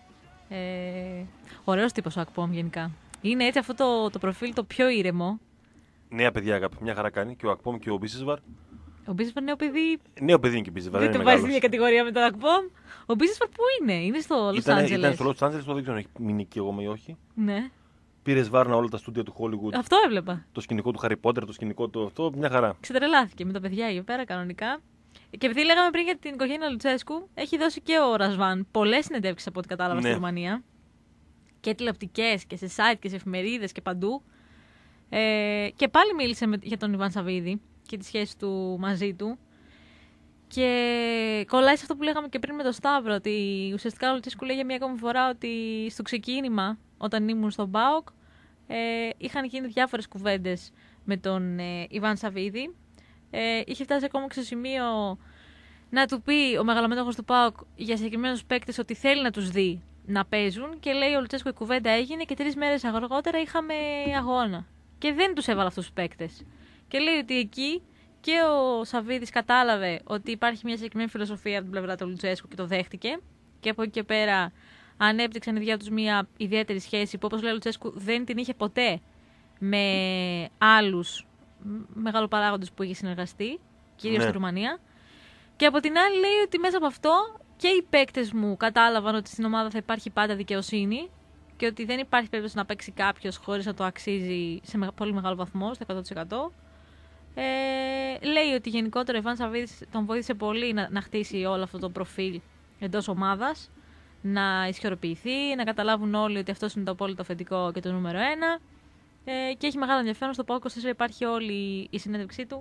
Ωραίος τύπος ο Ακπόμ γενικά. Είναι έτσι αυτό το προφίλ το πιο ήρεμο. Νέα παιδιά, αγάπη, μια χαρά κάνει και ο Ακπόμ και ο Μπίσεσβαρ. Ο Μπίσεσβαρ νέο παιδί. Νέο παιδί είναι και ο Μπίσεσβαρ. Δεν το βάζει στην ίδια κατηγορία με τον Ακπόμ. Ο Μπίσεσβαρ πού είναι, είναι στο Los Angeles. Ήταν στο Los Angeles, δεν ξέρω αν έχει μείνει εκεί εγώ ή όχι. Ναι. Πήρε Βάρνα όλα τα στούντια του Hollywood. Αυτό έβλεπα. Το σκηνικό του Harry Potter, το σκηνικό του αυτό, μια χαρά. Ξετρελάθηκε με τα παιδιά εκεί πέρα κανονικά. Και επειδή λέγαμε πριν για την οικογένεια Λουτσέσκου, έχει δώσει και ο Ρασβάν πολλές συνεντεύξεις από ό,τι κατάλαβα στη Ρουμανία. Και τηλεοπτικές και σε site και σε εφημερίδες και παντού. Και πάλι μίλησε για τον Ιβάν Σαββίδη και τη σχέση του μαζί του. Και κολλάει σε αυτό που λέγαμε και πριν με τον Σταύρο, ότι ουσιαστικά ο Λουτσέσκου λέει για μία ακόμη φορά ότι στο ξεκίνημα, όταν ήμουν στον ΠΑΟΚ, είχαν γίνει διάφορες κουβέντες με τον Ιβάν Σαββίδη. Είχε φτάσει ακόμα στο σημείο να του πει ο μεγαλομέτωχος του ΠΑΟΚ για συγκεκριμένους παίκτες ότι θέλει να τους δει να παίζουν, και λέει ο Λουτσέσκου η κουβέντα έγινε και 3 μέρες αργότερα είχαμε αγώνα. Και δεν τους έβαλα αυτούς τους παίκτες. Και λέει ότι εκεί και ο Σαββίδης κατάλαβε ότι υπάρχει μια συγκεκριμένη φιλοσοφία από την πλευρά του Λουτσέσκου και το δέχτηκε. Και από εκεί και πέρα ανέπτυξαν οι δύο τους μια ιδιαίτερη σχέση που, όπως λέει ο Λουτσέσκου, δεν την είχε ποτέ με άλλους μεγαλοπαράγοντες που είχε συνεργαστεί, κυρίως στη Ρουμανία. Και από την άλλη λέει ότι μέσα από αυτό και οι παίκτες μου κατάλαβαν ότι στην ομάδα θα υπάρχει πάντα δικαιοσύνη και ότι δεν υπάρχει περίπτωση να παίξει κάποιος χωρίς να το αξίζει σε πολύ μεγάλο βαθμό, στο 100%. Λέει ότι γενικότερα ο Ιβάν Σαββίδης τον βοήθησε πολύ να χτίσει όλο αυτό το προφίλ εντός ομάδας, να ισχυροποιηθεί, να καταλάβουν όλοι ότι αυτός είναι το απόλυτο αφεντικό και το νούμερο 1. Και έχει μεγάλο ενδιαφέρον. Στο ΠΑΟΚ 24 υπάρχει όλη η συνέντευξή του,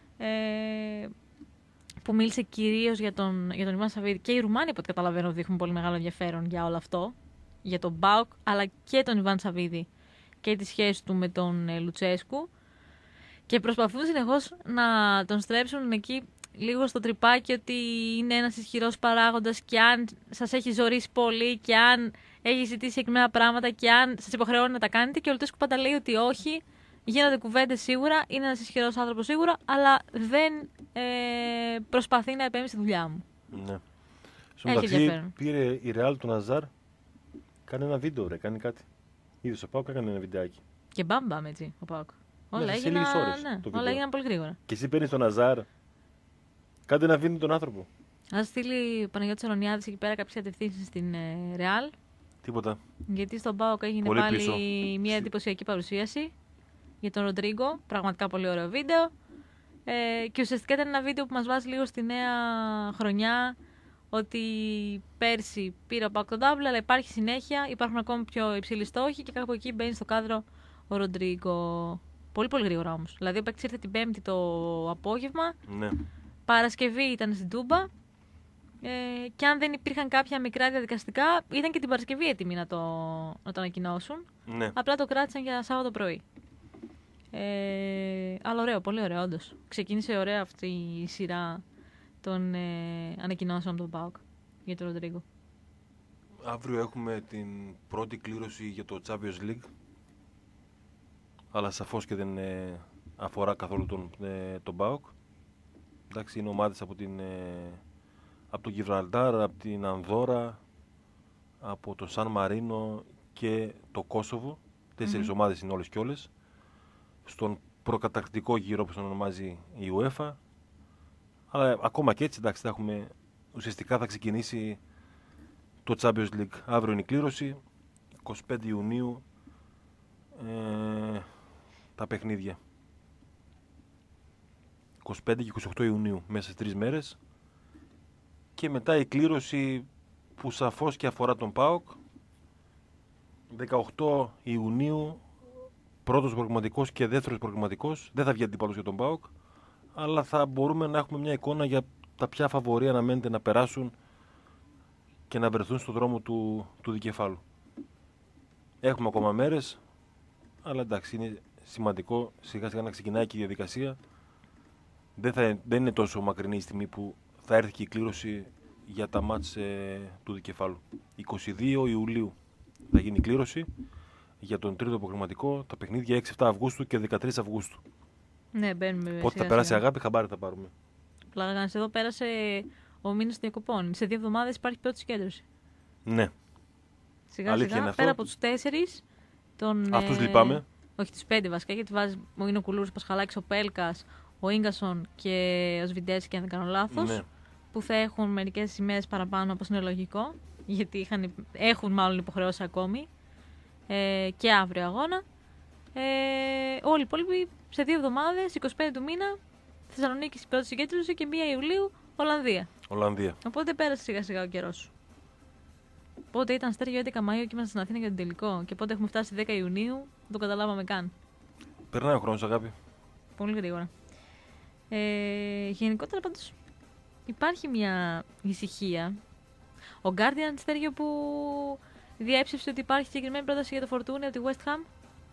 που μίλησε κυρίως για τον Ιβάν Σαββίδη. Και οι Ρουμάνοι, από ό,τι καταλαβαίνω, δείχνουν πολύ μεγάλο ενδιαφέρον για όλο αυτό. Για τον ΠΑΟΚ, αλλά και τον Ιβάν Σαββίδη και τη σχέση του με τον Λουτσέσκου. Και προσπαθούν συνεχώς να τον στρέψουν εκεί λίγο στο τρυπάκι ότι είναι ένας ισχυρός παράγοντας και αν σας έχει ζωρίσει πολύ και αν έχει ζητήσει συγκεκριμένα πράγματα και αν σας υποχρεώνει να τα κάνετε. Και ο Λουτσέσκου πάντα λέει ότι όχι, γίνονται κουβέντες σίγουρα, είναι ένας ισχυρός άνθρωπος σίγουρα, αλλά δεν προσπαθεί να επέμβει στη δουλειά μου. Ναι. Στο μεταξύ πήρε η Ρεάλ του Ναζάρ, κάνει ένα βίντεο, κάνει κάτι. Είδες ο Πάοκ, έκανε ένα βιντεάκι. Και μπαμπαμ έτσι ο Πάοκ. Όλα έγιναν πολύ γρήγορα. Και εσύ παίρνεις τον Ναζάρ, κάντε ένα βίντεο τον άνθρωπο. Θα στείλει ο Παναγιώτης Αρωνιάδης εκεί πέρα κάποιες κατευθύνσεις στην Ρεάλ. Τίποτα. Γιατί στον ΠΑΟΚ έγινε πολύ πάλι πίσω. μια εντυπωσιακή παρουσίαση για τον Ροντρίγκο. Πραγματικά πολύ ωραίο βίντεο. Και ουσιαστικά ήταν ένα βίντεο που μας βάζει λίγο στη νέα χρονιά. Ότι πέρσι πήρε ο ΠΑΟΚ τον τάβλο, αλλά υπάρχει συνέχεια. Υπάρχουν ακόμη πιο υψηλοί στόχοι και κάπου εκεί μπαίνει στο κάδρο ο Ροντρίγκο. Πολύ πολύ γρήγορα όμως. Δηλαδή ο παίκτης ήρθε την Πέμπτη το απόγευμα. Ναι. Παρασκευή ήταν στην Τούμπα. Και αν δεν υπήρχαν κάποια μικρά διαδικαστικά, ήταν και την Παρασκευή έτοιμοι να το ανακοινώσουν. Ναι. Απλά το κράτησαν για Σάββατο πρωί. Αλλά ωραίο, πολύ ωραίο, όντως. Ξεκίνησε ωραία αυτή η σειρά των ανακοινώσεων από τον ΠΑΟΚ για τον Ροντρίγκο. Αύριο έχουμε την πρώτη κλήρωση για το Champions League. Αλλά σαφώς και δεν αφορά καθόλου τον ΠΑΟΚ. Εντάξει, είναι ομάδες από το Γιβραλτάρ, από την Ανδόρα, από το Σαν Μαρίνο και το Κόσοβο. 4 ομάδες είναι όλες και όλες. Στον προκαταρκτικό γύρο που τον ονομάζει η UEFA. Αλλά ακόμα και έτσι, εντάξει, ουσιαστικά θα ξεκινήσει το Champions League. Αύριο είναι η κλήρωση, 25 Ιουνίου τα παιχνίδια. 25 και 28 Ιουνίου, μέσα στις 3 μέρες. Και μετά η κλήρωση που σαφώς και αφορά τον ΠΑΟΚ. 18 Ιουνίου, πρώτος προγραμματικός και δεύτερος προγραμματικός. Δεν θα βγει αντίπαλος για τον ΠΑΟΚ, αλλά θα μπορούμε να έχουμε μια εικόνα για τα ποια φαβορί αναμένεται να περάσουν και να βρεθούν στον δρόμο του δικεφάλου. Έχουμε ακόμα μέρες, αλλά εντάξει, είναι σημαντικό σιγά σιγά να ξεκινάει και η διαδικασία. Δεν είναι τόσο μακρινή η στιγμή που θα έρθει και η κλήρωση για τα μάτς του δικεφάλου. 22 Ιουλίου θα γίνει η κλήρωση για τον τρίτο προγραμματικό, τα παιχνίδια 6-7 Αυγούστου και 13 Αυγούστου. Ναι, μπαίνουμε. Πότε θα περάσει Αγάπη, χαμπάρι θα πάρουμε. Πλάγανες, εδώ πέρασε ο μήνας των διακοπών. Σε 2 εβδομάδες υπάρχει πρώτη συγκέντρωση. Ναι. Σιγά σιγά, πέρα από τους 4. Αυτούς λυπάμαι. Όχι, τους 5 βασικά, γιατί είναι ο Κουλούρης, ο Πασχαλάκης, ο Πέλκας, ο Ίγκασον και ο Σβιντέσκι, αν δεν κάνω λάθος. Ναι. Που θα έχουν μερικές ημέρες παραπάνω, όπως είναι λογικό. Γιατί έχουν μάλλον υποχρεώσει ακόμη. Και αύριο αγώνα. Όλοι οι υπόλοιποι σε 2 εβδομάδες, 25 του μήνα, Θεσσαλονίκη πρώτη συγκέντρωση και 1 Ιουλίου Ολλανδία. Οπότε πέρασε σιγά σιγά ο καιρός σου. Πότε ήταν Στέργιο 11 Μαΐου και ήμασταν στην Αθήνα για τον τελικό. Και πότε έχουμε φτάσει 10 Ιουνίου, δεν το καταλάβαμε καν. Περνάει ο χρόνος, Αγάπη. Πολύ γρήγορα. Γενικότερα πάντως υπάρχει μια ησυχία. Ο Guardian, Στέργιο, που διέψευσε ότι υπάρχει συγκεκριμένη πρόταση για το Φορτούνι από τη West Ham.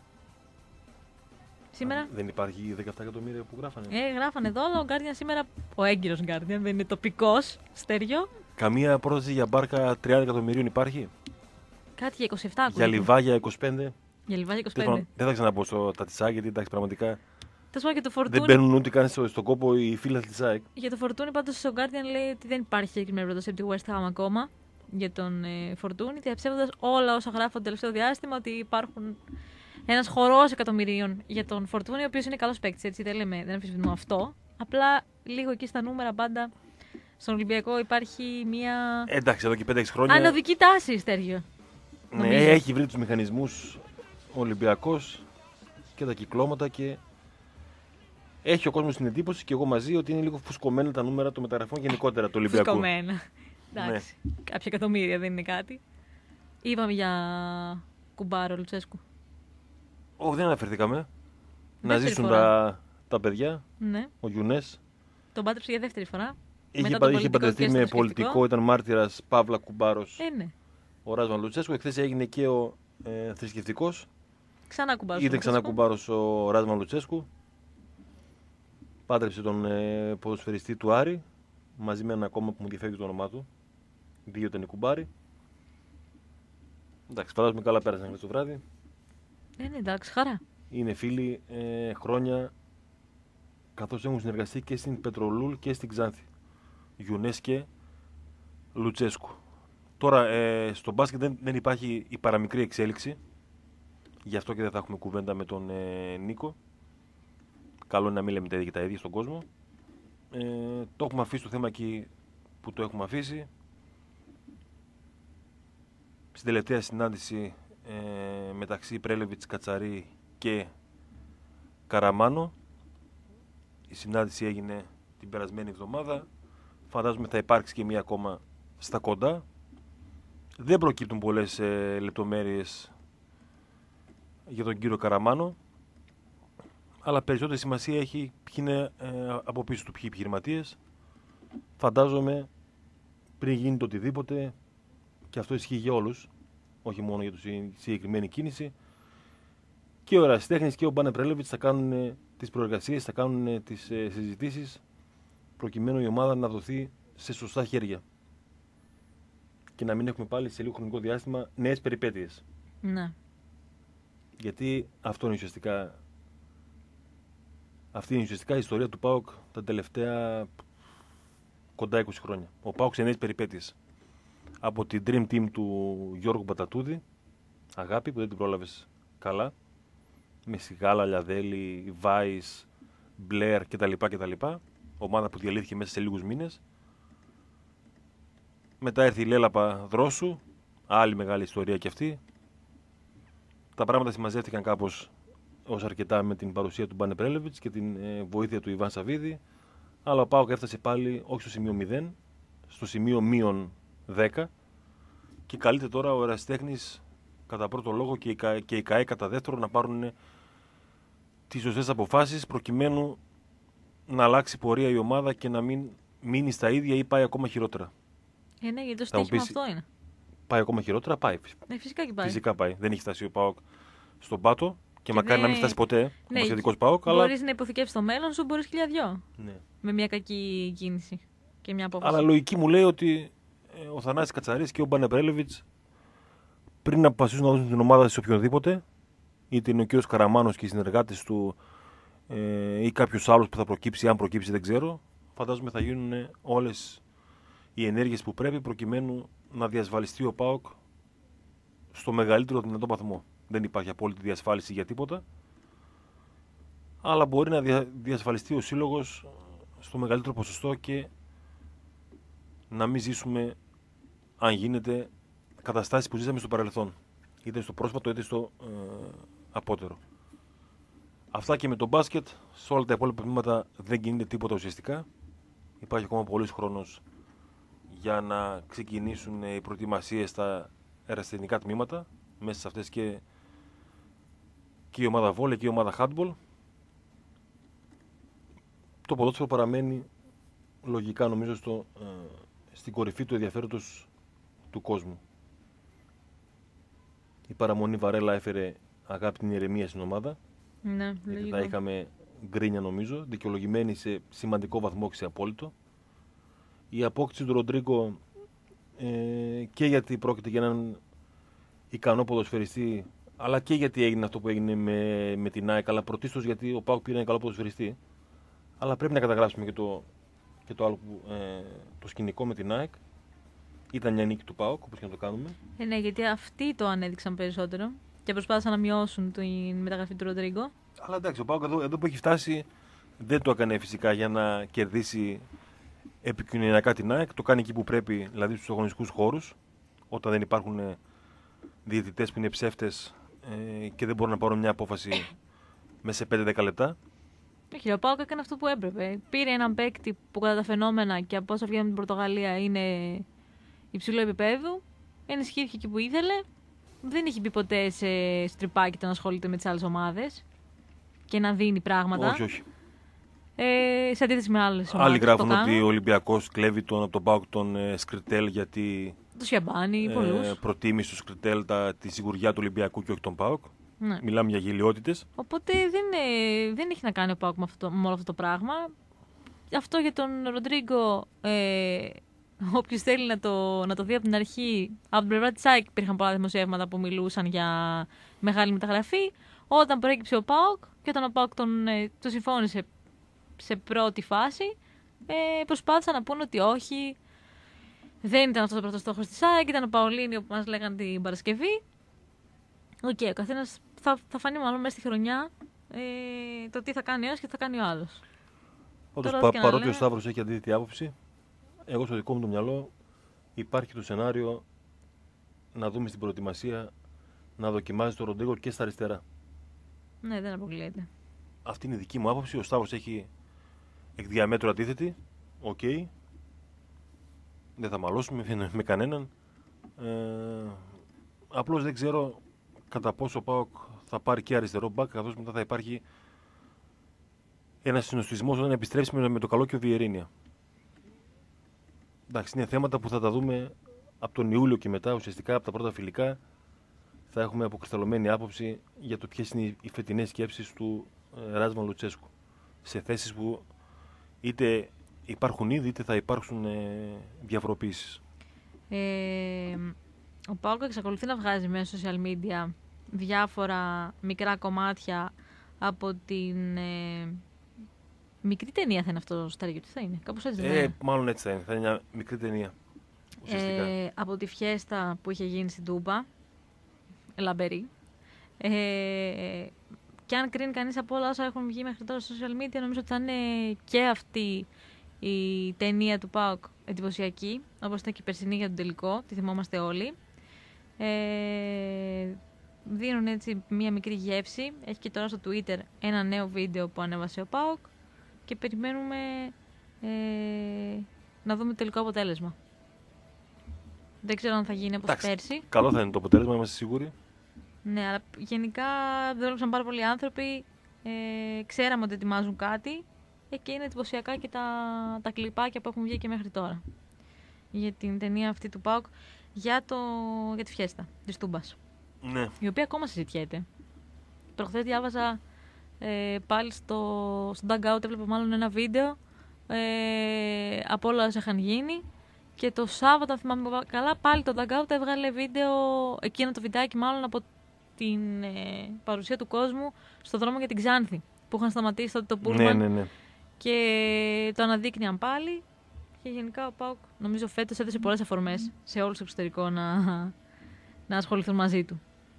Σήμερα. Δεν υπάρχει 17 εκατομμύρια που γράφανε. Γράφανε εδώ, ο Guardian σήμερα, ο έγκυρος Guardian, δεν είναι τοπικός, Στέργιο. Καμία πρόταση για μπάρκα 30 εκατομμυρίων υπάρχει. Κάτι για 27 ακούγεται. Για λιβάγια 25. Για λιβάγια 25. Δεν θα ξαναπώ στο Τατσάκ, γιατί εντάξει πραγματικά. Και το Fortune... Δεν μπαίνουν ούτε καν στον κόπο οι φίλοι τη ΣΑΕΚ. Για το Fortune, πάντως, ο Guardian λέει ότι δεν υπάρχει συγκεκριμένη πρόταση από τη West Ham ακόμα για τον Fortune, διαψεύδοντας όλα όσα γράφω το τελευταίο διάστημα ότι υπάρχουν ένας χορός εκατομμυρίων για τον Fortune, ο οποίος είναι καλός παίκτης, έτσι δεν αμφισβητούμε αυτό. Απλά λίγο εκεί στα νούμερα πάντα στον Ολυμπιακό υπάρχει μια. Εντάξει, εδώ και 5-6 χρόνια. Ανωδική τάση, Στέργιο. Ναι, έχει βρει τους μηχανισμούς ο Ολυμπιακός και τα κυκλώματα και. Έχει ο κόσμος την εντύπωση και εγώ μαζί ότι είναι λίγο φουσκωμένα τα νούμερα των μεταγραφών γενικότερα του Ολυμπιακού. Φουσκωμένα. Εντάξει. Ναι. Κάποια εκατομμύρια δεν είναι κάτι. Είπαμε για Κουμπάρο, Λουτσέσκου. Όχι, δεν αναφερθήκαμε. Να ζήσουν τα παιδιά. Ναι. Ο Γιουνές. Τον πάτρεψε για δεύτερη φορά. Είχε παντρευτεί με πολιτικό, ήταν μάρτυρας Παύλα Κουμπάρος. Ναι. Ο Ράσμαν Λουτσέσκου. Εχθές έγινε και ο θρησκευτικός. Ξανά Κουμπάρος. Είδε ξανά Κουμπάρος ο Ράσμαν Λουτσέσκου. Πάτρεψε τον ποδοσφαιριστή του Άρη, μαζί με ένα ακόμα που μου διαφεύγει το όνομά του. 2 ήταν οι κουμπάροι. Εντάξει, φαντάζομαι καλά πέρασαν χθες το βράδυ. Ναι, εντάξει, χαρά. Είναι φίλοι χρόνια, καθώς έχουν συνεργαστεί και στην Πετρολούλ και στην Ξάνθη. Γιουνές και Λουτσέσκου. Τώρα, στο μπάσκετ δεν υπάρχει η παραμικρή εξέλιξη. Γι' αυτό και δεν θα έχουμε κουβέντα με τον Νίκο. Καλό είναι να μην λέμε τα ίδια και τα ίδια στον κόσμο. Το έχουμε αφήσει το θέμα εκεί που το έχουμε αφήσει. Στην τελευταία συνάντηση μεταξύ Πρέλεβιτς, Κατσαρή και Καραμάνο. Η συνάντηση έγινε την περασμένη εβδομάδα. Φαντάζομαι θα υπάρξει και μία ακόμα στα κοντά. Δεν προκύπτουν πολλές λεπτομέρειες για τον κύριο Καραμάνο. Αλλά περισσότερη σημασία έχει ποιοι είναι από πίσω του, ποιοι επιχειρηματίες. Φαντάζομαι πριν γίνει το οτιδήποτε, και αυτό ισχύει για όλους, όχι μόνο για τη συγκεκριμένη κίνηση, και ο ερασιτέχνης και ο Μπάνε Πρέλεβιτς θα κάνουν τις προεργασίες, θα κάνουν τις συζητήσεις, προκειμένου η ομάδα να δοθεί σε σωστά χέρια. Και να μην έχουμε πάλι σε λίγο χρονικό διάστημα νέες περιπέτειες. Ναι. Γιατί αυτό είναι ουσιαστικά. Αυτή είναι ουσιαστικά η ιστορία του ΠΑΟΚ τα τελευταία κοντά 20 χρόνια. Ο ΠΑΟΚ σε νέες περιπέτειες. Από την Dream Team του Γιώργου Μπατατούδη, Αγάπη, που δεν την πρόλαβες καλά, με Σιγάλα, Λιαδέλη, Βάις, Μπλερ κτλ. Ομάδα που διαλύθηκε μέσα σε λίγους μήνες. Μετά έρθει η Λέλαπα Δρόσου, άλλη μεγάλη ιστορία κι αυτή. Τα πράγματα συμμαζεύτηκαν κάπως ως αρκετά με την παρουσία του Μπάνε Πρέλεβιτς και την βοήθεια του Ιβάν Σαββίδη. Αλλά ο ΠΑΟΚ έφτασε πάλι όχι στο σημείο 0, στο σημείο -10 και καλείται τώρα ο Ερασιτέχνης κατά πρώτο λόγο και η ΚΑΕ κατά δεύτερο να πάρουν τις σωστές αποφάσεις προκειμένου να αλλάξει πορεία η ομάδα και να μην μείνει στα ίδια ή πάει ακόμα χειρότερα. Ναι, γιατί το στοίχημα αυτό είναι. Πάει ακόμα χειρότερα, πάει. Φυσικά και πάει. Φυσικά πάει. Δεν έχει φτάσει ο ΠΑΟΚ στον πάτο και μακάρι να μην φτάσει ποτέ ο σχετικός ΠΑΟΚ. Μπορείς να υποθηκεύσεις το μέλλον σου, μπορείς 1002. Ναι. Με μια κακή κίνηση και μια απόφαση. Αλλά λογική μου λέει ότι ο Θανάσης Κατσαρής και ο Μπανεπρέλεβιτς πριν να αποφασίσουν να δώσουν την ομάδα σε οποιονδήποτε, είτε είναι ο κ. Καραμάνος και οι συνεργάτες του ή κάποιος άλλος που θα προκύψει, αν προκύψει δεν ξέρω, φαντάζομαι θα γίνουν όλες οι ενέργειες που πρέπει προκειμένου να διασφαλιστεί ο ΠΑΟΚ στο μεγαλύτερο δυνατό βαθμό. Δεν υπάρχει απόλυτη διασφάλιση για τίποτα, αλλά μπορεί να διασφαλιστεί ο σύλλογος στο μεγαλύτερο ποσοστό και να μην ζήσουμε, αν γίνεται, καταστάσεις που ζήσαμε στο παρελθόν, είτε στο πρόσφατο είτε στο απότερο. Αυτά και με το μπάσκετ. Σε όλα τα υπόλοιπα τμήματα δεν γίνεται τίποτα ουσιαστικά. Υπάρχει ακόμα πολύς χρόνος για να ξεκινήσουν οι προετοιμασίες στα ερασιτεχνικά τμήματα. Μέσα σε αυτές και η ομάδα βόλεϊ και η ομάδα handball. Το ποδόσφαιρο παραμένει λογικά νομίζω στην κορυφή του ενδιαφέροντος του κόσμου. Η παραμονή Βαρέλα έφερε αγάπη ηρεμία στην ομάδα. Ναι, γιατί θα είχαμε γκρίνια νομίζω, δικαιολογημένη σε σημαντικό βαθμό και σε απόλυτο. Η απόκτηση του Ροντρίγκο και γιατί πρόκειται για έναν ικανό ποδοσφαιριστή, αλλά και γιατί έγινε αυτό που έγινε με την ΑΕΚ, αλλά πρωτίστως γιατί ο ΠΑΟΚ πήρε ένα καλό ποδοσφαιριστή. Αλλά πρέπει να καταγράψουμε και το άλλο το σκηνικό με την ΑΕΚ. Ήταν μια νίκη του ΠΑΟΚ, όπως και να το κάνουμε. Ναι, γιατί αυτοί το ανέδειξαν περισσότερο και προσπάθησαν να μειώσουν την μεταγραφή του Ροντρίγκο. Αλλά εντάξει, ο ΠΑΟΚ εδώ που έχει φτάσει δεν το έκανε φυσικά για να κερδίσει επικοινωνιακά την ΑΕΚ. Το κάνει εκεί που πρέπει, δηλαδή στους αγωνιστικούς χώρους, όταν δεν υπάρχουν διαιτητές που είναι ψεύτες και δεν μπορούν να πάρουν μια απόφαση μέσα σε 5-10 λεπτά. Όχι, ο ΠΑΟΚ έκανε αυτό που έπρεπε. Πήρε έναν παίκτη που κατά τα φαινόμενα και από όσα βγαίνουν την Πορτογαλία είναι υψηλού επίπεδου. Ενισχύθηκε εκεί που ήθελε. Δεν έχει μπει ποτέ σε στριπάκι το να ασχολείται με τις άλλες ομάδες και να δίνει πράγματα. Όχι, όχι. Σε αντίθεση με άλλες ομάδες. Άλλοι γράφουν ότι ο Ολυμπιακός κλέβει από τον ΠΑΟΚ τον Σκριτέλ γιατί το Σιαμπάνι, πολλούς. προτίμησε στο Σκριτέλ τη σιγουριά του Ολυμπιακού και όχι τον ΠΑΟΚ. Ναι. Μιλάμε για γελιότητες. Οπότε δεν έχει να κάνει ο ΠΑΟΚ με όλο αυτό το πράγμα. Αυτό για τον Ροντρίγκο, όποιος θέλει να το δει από την αρχή, από την πλευρά της ΑΕΚ υπήρχαν πολλά δημοσιεύματα που μιλούσαν για μεγάλη μεταγραφή. Όταν προέκυψε ο ΠΑΟΚ και όταν ο ΠΑΟΚ το συμφώνησε σε πρώτη φάση, προσπάθησαν να πούνε ότι όχι, δεν ήταν αυτός ο πρώτος στόχος της ΑΕΚ, ήταν ο Παολίνιο που μας λέγανε την Παρασκευή. Ο καθένας θα φανεί μάλλον μέσα στη χρονιά το τι θα κάνει ο ένας και τι θα κάνει ο άλλος. Όντως, παρότι ο Σταύρος έχει αντίθετη άποψη, εγώ στο δικό μου το μυαλό υπάρχει το σενάριο να δούμε στην προετοιμασία να δοκιμάζει το Ροντρίγκο και στα αριστερά. Ναι, δεν αποκλείεται. Αυτή είναι η δική μου άποψη. Ο Σταύρος έχει εκ διαμέτρου αντίθετη. Οκ. Δεν θα μαλώσουμε με κανέναν. Απλώς δεν ξέρω κατά πόσο ο ΠΑΟΚ θα πάρει και αριστερό μπακ, καθώς μετά θα υπάρχει ένας συνοστισμός όταν επιστρέψει με το καλό και ο Βιερίνια. Εντάξει, είναι θέματα που θα τα δούμε από τον Ιούλιο και μετά, ουσιαστικά από τα πρώτα φιλικά. Θα έχουμε αποκρισταλωμένη άποψη για το ποιες είναι οι φετινές σκέψεις του Ράσμαν Λουτσέσκου. Σε θέσεις που είτε υπάρχουν ήδη, είτε θα υπάρξουν διαφοροποιήσεις. Ο ΠΑΟΚ εξακολουθεί να βγάζει μέσα στο social media διάφορα μικρά κομμάτια από την μικρή ταινία. Θα είναι αυτό στο Στέργιο, τι θα είναι, κάπως έτσι δεν είναι. Μάλλον έτσι θα είναι, θα είναι μια μικρή ταινία. Από τη φιέστα που είχε γίνει στην Τούμπα, λαμπερή. Και αν κρίνει κανείς από όλα όσα έχουν βγει μέχρι τώρα στο social media, νομίζω ότι θα είναι και αυτή η ταινία του ΠΑΟΚ εντυπωσιακή, όπως ήταν και η περσινή για τον τελικό, τη θυμόμαστε όλοι. Δίνουν έτσι μία μικρή γεύση. Έχει και τώρα στο Twitter ένα νέο βίντεο που ανέβασε ο ΠΑΟΚ και περιμένουμε να δούμε το τελικό αποτέλεσμα. Δεν ξέρω αν θα γίνει όπως πέρσι. Καλό θα είναι το αποτέλεσμα, είμαστε σίγουροι. Ναι, αλλά γενικά δούλεψαν πάρα πολλοί άνθρωποι. Ξέραμε ότι ετοιμάζουν κάτι και είναι εντυπωσιακά και τα κλιπάκια που έχουν βγει και μέχρι τώρα. Για την ταινία αυτή του ΠΑΟΚ για τη φιέστα της Τούμπας. Ναι. Η οποία ακόμα συζητιέται. Προχθές διάβαζα πάλι στο Dugout, έβλεπα μάλλον ένα βίντεο από όλα όσα είχαν γίνει. Και το Σάββατο, αν θυμάμαι καλά, πάλι το Dugout έβγαλε βίντεο, εκείνο το βιντεάκι μάλλον από την παρουσία του κόσμου στο δρόμο για την Ξάνθη. Που είχαν σταματήσει τότε το πούλμαν. Ναι. Και το αναδείκνυαν πάλι. Και γενικά ο ΠΑΟΚ νομίζω φέτος έδωσε πολλές αφορμές σε όλους το εξωτερικό να ασχοληθούν μαζί του.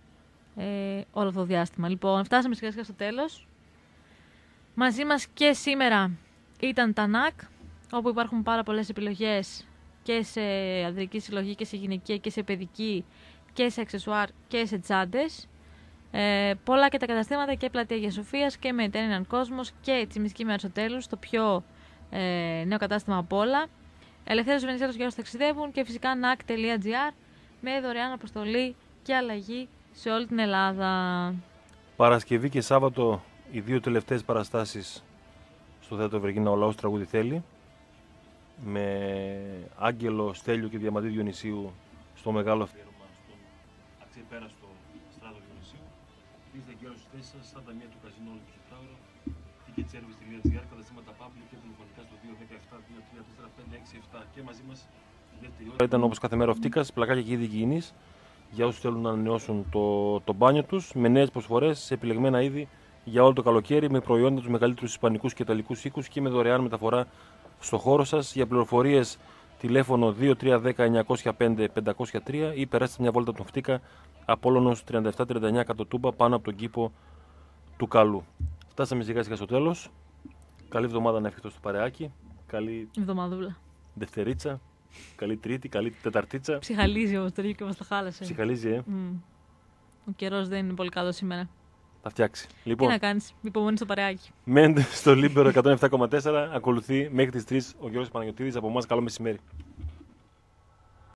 Όλο αυτό το διάστημα. Λοιπόν, φτάσαμε σιγά σιγά στο τέλος. Μαζί μας και σήμερα ήταν τα ΝΑΚ, όπου υπάρχουν πάρα πολλές επιλογές και σε ανδρική συλλογή και σε γυναικεία και σε παιδική και σε αξεσουάρ και σε τσάντες. Πολλά και τα καταστήματα και πλατεία Αγίας Σοφίας και με Mediterranean Cosmos και Τσιμισκή με Αριστοτέλους, το πιο νέο κατάστημα απ' όλα. Ελευθέρωση Βενιζέλος για όσους ταξιδεύουν και φυσικά NAC.gr με δωρεάν αποστολή και αλλαγή σε όλη την Ελλάδα. Παρασκευή και Σάββατο οι δύο τελευταίες παραστάσεις στο Θέατρο Ευεργίνα «Ο Λαός τραγούδι θέλει», με Άγγελο, Στέλιο και Διαμαντή Διονυσίου στο μεγάλο αφιέρωμα στον αξιεπέραστο Στράτο Διονυσίου. Είστε και όλες τις θέσεις σας στα ταμεία του Καζίνο όλο το 24ωρο, ticketservice.gr, καταστήματα Public και τηλεφωνικά στο 217-234-567 και μαζί μας η δεύτερη ώρα ήταν όπως κάθε μέρα ο Φτίκας, πλακάκια και είδη υγιεινής για όσους θέλουν να ανανεώσουν το μπάνιο τους, με νέες προσφορές σε επιλεγμένα είδη για όλο το καλοκαίρι, με προϊόντα τους μεγαλύτερους ισπανικούς και ιταλικούς οίκους και με δωρεάν μεταφορά στο χώρο σας. Για πληροφορίες τηλέφωνο 2310-905-503 ή περάστε μια βόλτα τον Φτίκα, Απόλλωνος 37-39 κάτω Τούμπα, πάνω από τον κήπο του Καλού. Φτάσαμε σιγά σιγά στο τέλος. Καλή εβδομάδα να ευχηθώ στο παρεάκι. Καλή εβδομαδούλα. Δευτερίτσα. Καλή Τρίτη, καλή Τεταρτίτσα. Ψυχαλίζει όμως το ίδιο και μας το χάλασε. Ψυχαλίζει, Ο καιρός δεν είναι πολύ καλό σήμερα. Θα φτιάξει. Λοιπόν, τι να κάνεις, υπομονή στο παρεάκι. Μέντε στο Λίμπερο 107,4. Ακολουθεί μέχρι τις 3 ο Γιώργος Παναγιωτίδης. Από εμάς καλό μεσημέρι.